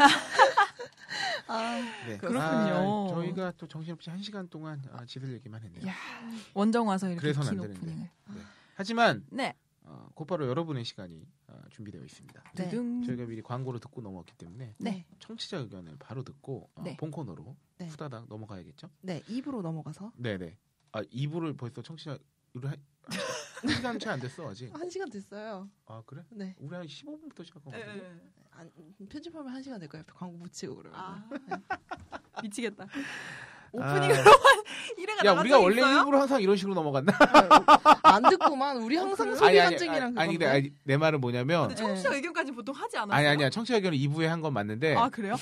C: 네. 그렇군요.
B: 저희가 또 정신없이 1시간 동안 지들 얘기만 했네요.
C: 원정 와서 이렇게
B: 그래서는
C: 긴
B: 안 되는데.
C: 오프닝을.
B: 하지만 곧바로 여러분의 시간이 준비되어 있습니다.
C: 네.
B: 저희가 미리 광고를 듣고 넘어왔기 때문에 청취자 의견을 바로 듣고 본 코너로 후다닥 넘어가야겠죠?
A: 네, 2부로 넘어가서.
B: 네네. 2부를 벌써 청취자 1시간 채 안 됐어 아직.
A: 1시간 됐어요.
B: 그래?
A: 네.
B: 우리 한 15분부터 시작한 거거든요.
A: 편집하면 1시간 될 거예요. 광고 붙이고 그러면.
C: 미치겠다. 오프닝으로만 이래가
B: 야, 우리가 원래
C: 있어요?
B: 일부러 항상 이런 식으로 넘어갔나?
A: 안 듣고만 우리 항상 소비간증이랑
B: 아니 근데 내 말은 뭐냐면
C: 근데 청취자 의견까지 보통 하지 않았어요?
B: 아니야. 청취자 의견은 2부에 한 건 맞는데.
C: 그래요?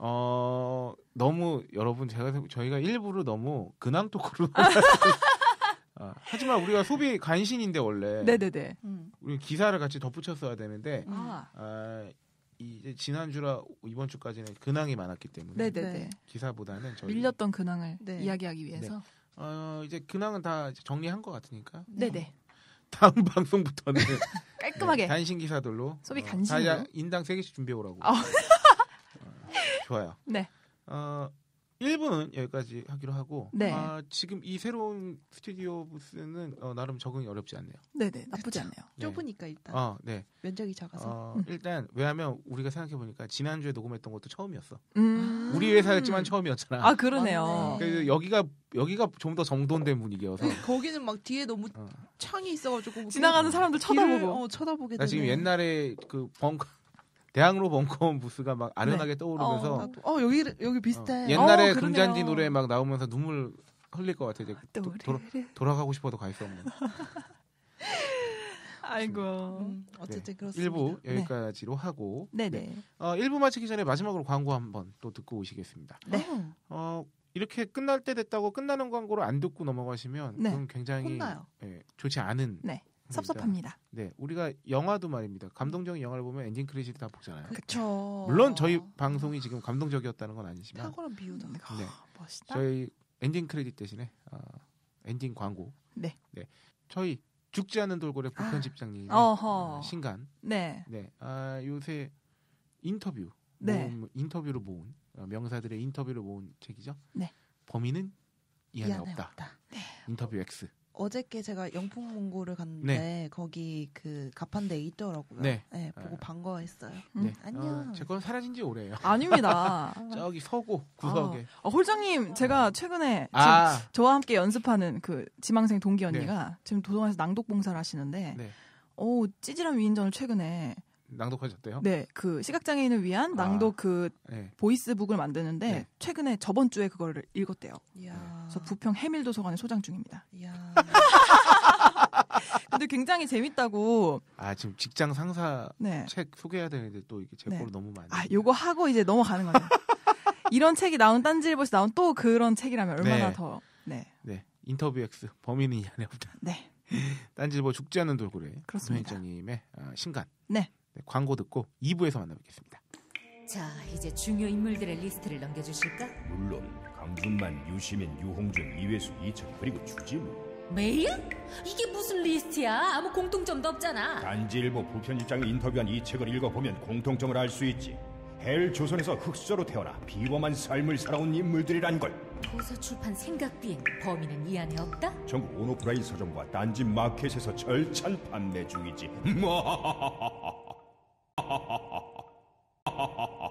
B: 너무 여러분 저희가 일부러 너무 근황 토크로 하지만 우리가 소비 간신인데 원래.
C: 네네네.
B: 우리 기사를 같이 덧붙였어야 되는데 이제 지난주라 이번 주까지는 근황이 많았기 때문에
C: 네네네.
B: 기사보다는 저희
C: 밀렸던 근황을 이야기하기 위해서
B: 이제 근황은 다 정리한 것 같으니까
C: 네네.
B: 다음 방송부터는
C: 깔끔하게
B: 단신 기사들로
C: 소비 간신으로
B: 인당 3개씩 준비해 오라고. 좋아요.
C: 네.
B: 1부는 여기까지 하기로 하고 지금 이 새로운 스튜디오 부스는 나름 적응이 어렵지 않네요.
C: 네네. 나쁘지 않네요.
A: 좁으니까 일단
B: 네.
A: 면적이 작아서
B: 일단 왜냐하면 우리가 생각해보니까 지난주에 녹음했던 것도 처음이었어. 우리 회사였지만 처음이었잖아.
C: 그러네요.
B: 그래서 여기가 좀 더 정돈된 분위기여서
A: 거기는 막 뒤에 너무 창이 있어가지고
C: 지나가는 사람들 쳐다보고
A: 쳐다보게
B: 되네. 지금 옛날에 그 벙커 대학로 벙커원 부스가 막 아련하게 떠오르면서
A: 여기 비슷해.
B: 옛날에 금잔디 노래 막 나오면서 눈물 흘릴 것 같아. 이제 돌아가고 싶어도 갈 수 없는.
C: 아이고.
A: 어쨌든 그렇습니다.
B: 1부 여기까지로 하고.
C: 네네.
B: 1부 마치기 전에 마지막으로 광고 한번 또 듣고 오시겠습니다.
C: 네.
B: 이렇게 끝날 때 됐다고 끝나는 광고를 안 듣고 넘어가시면 그건 굉장히
A: 혼나요.
B: 좋지 않은.
C: 섭섭합니다.
B: 네, 우리가 영화도 말입니다. 감동적인 영화를 보면 엔딩 크레딧 다 보잖아요.
A: 그렇죠.
B: 물론 저희 방송이 지금 감동적이었다는 건 아니지만
A: 탁월한 비유다.
B: 네.
C: 멋있다.
B: 저희 엔딩 크레딧 대신에 엔딩 광고.
C: 네.
B: 저희 죽지 않는 돌고래 부편집장님 신간.
C: 네.
B: 요새 인터뷰를 모은 명사들의 인터뷰를 모은 책이죠.
C: 네.
B: 범인은 이 안에 없다.
C: 네.
B: 인터뷰 X.
A: 어저께 제가 영풍문고를 갔는데 거기 그 가판대에 있더라고요. 보고 반가워했어요. 안녕.
B: 제 건 사라진 지 오래예요.
C: 아닙니다.
B: 저기 서고 구석에.
C: 홀장님, 제가 최근에 지금 저와 함께 연습하는 그 지망생 동기 언니가 지금 도서관에서 낭독 봉사를 하시는데 찌질한 위인전을 최근에
B: 낭독하셨대요?
C: 네, 그 시각장애인을 위한 낭독 보이스북을 만드는데 최근에 저번 주에 그거를 읽었대요. 그래서 부평 해밀도서관에 소장 중입니다. 근데 굉장히 재밌다고.
B: 지금 직장 상사 책 소개해야 되는데 또 이게 제 거로 너무 많이.
C: 요거 하고 이제 넘어가는 거죠. 이런 책이 나온 딴지일보에서 나온 또 그런 책이라면 얼마나 더. 네.
B: 인터뷰 X 범인은 이 안에 없다.
C: 네.
B: 딴지일보 죽지 않는 돌고래
C: 그렇습니다.
B: 김현정님의 신간.
C: 네.
B: 광고 듣고 2부에서 만나뵙겠습니다.
I: 자, 이제 중요 인물들의 리스트를 넘겨주실까?
J: 물론 강준만, 유시민, 유홍준, 이회수, 이철 그리고 주지무.
I: 메일? 이게 무슨 리스트야? 아무 공통점도 없잖아.
J: 딴지일보 부편집장이 인터뷰한 이 책을 읽어보면 공통점을 알 수 있지. 헬 조선에서 흑수저로 태어나 비범한 삶을 살아온 인물들이란 걸.
I: 도서출판 생각비엔 범인은 이 안에 없다?
J: 전국 온오프라인 서점과 딴지 마켓에서 절찬 판매 중이지.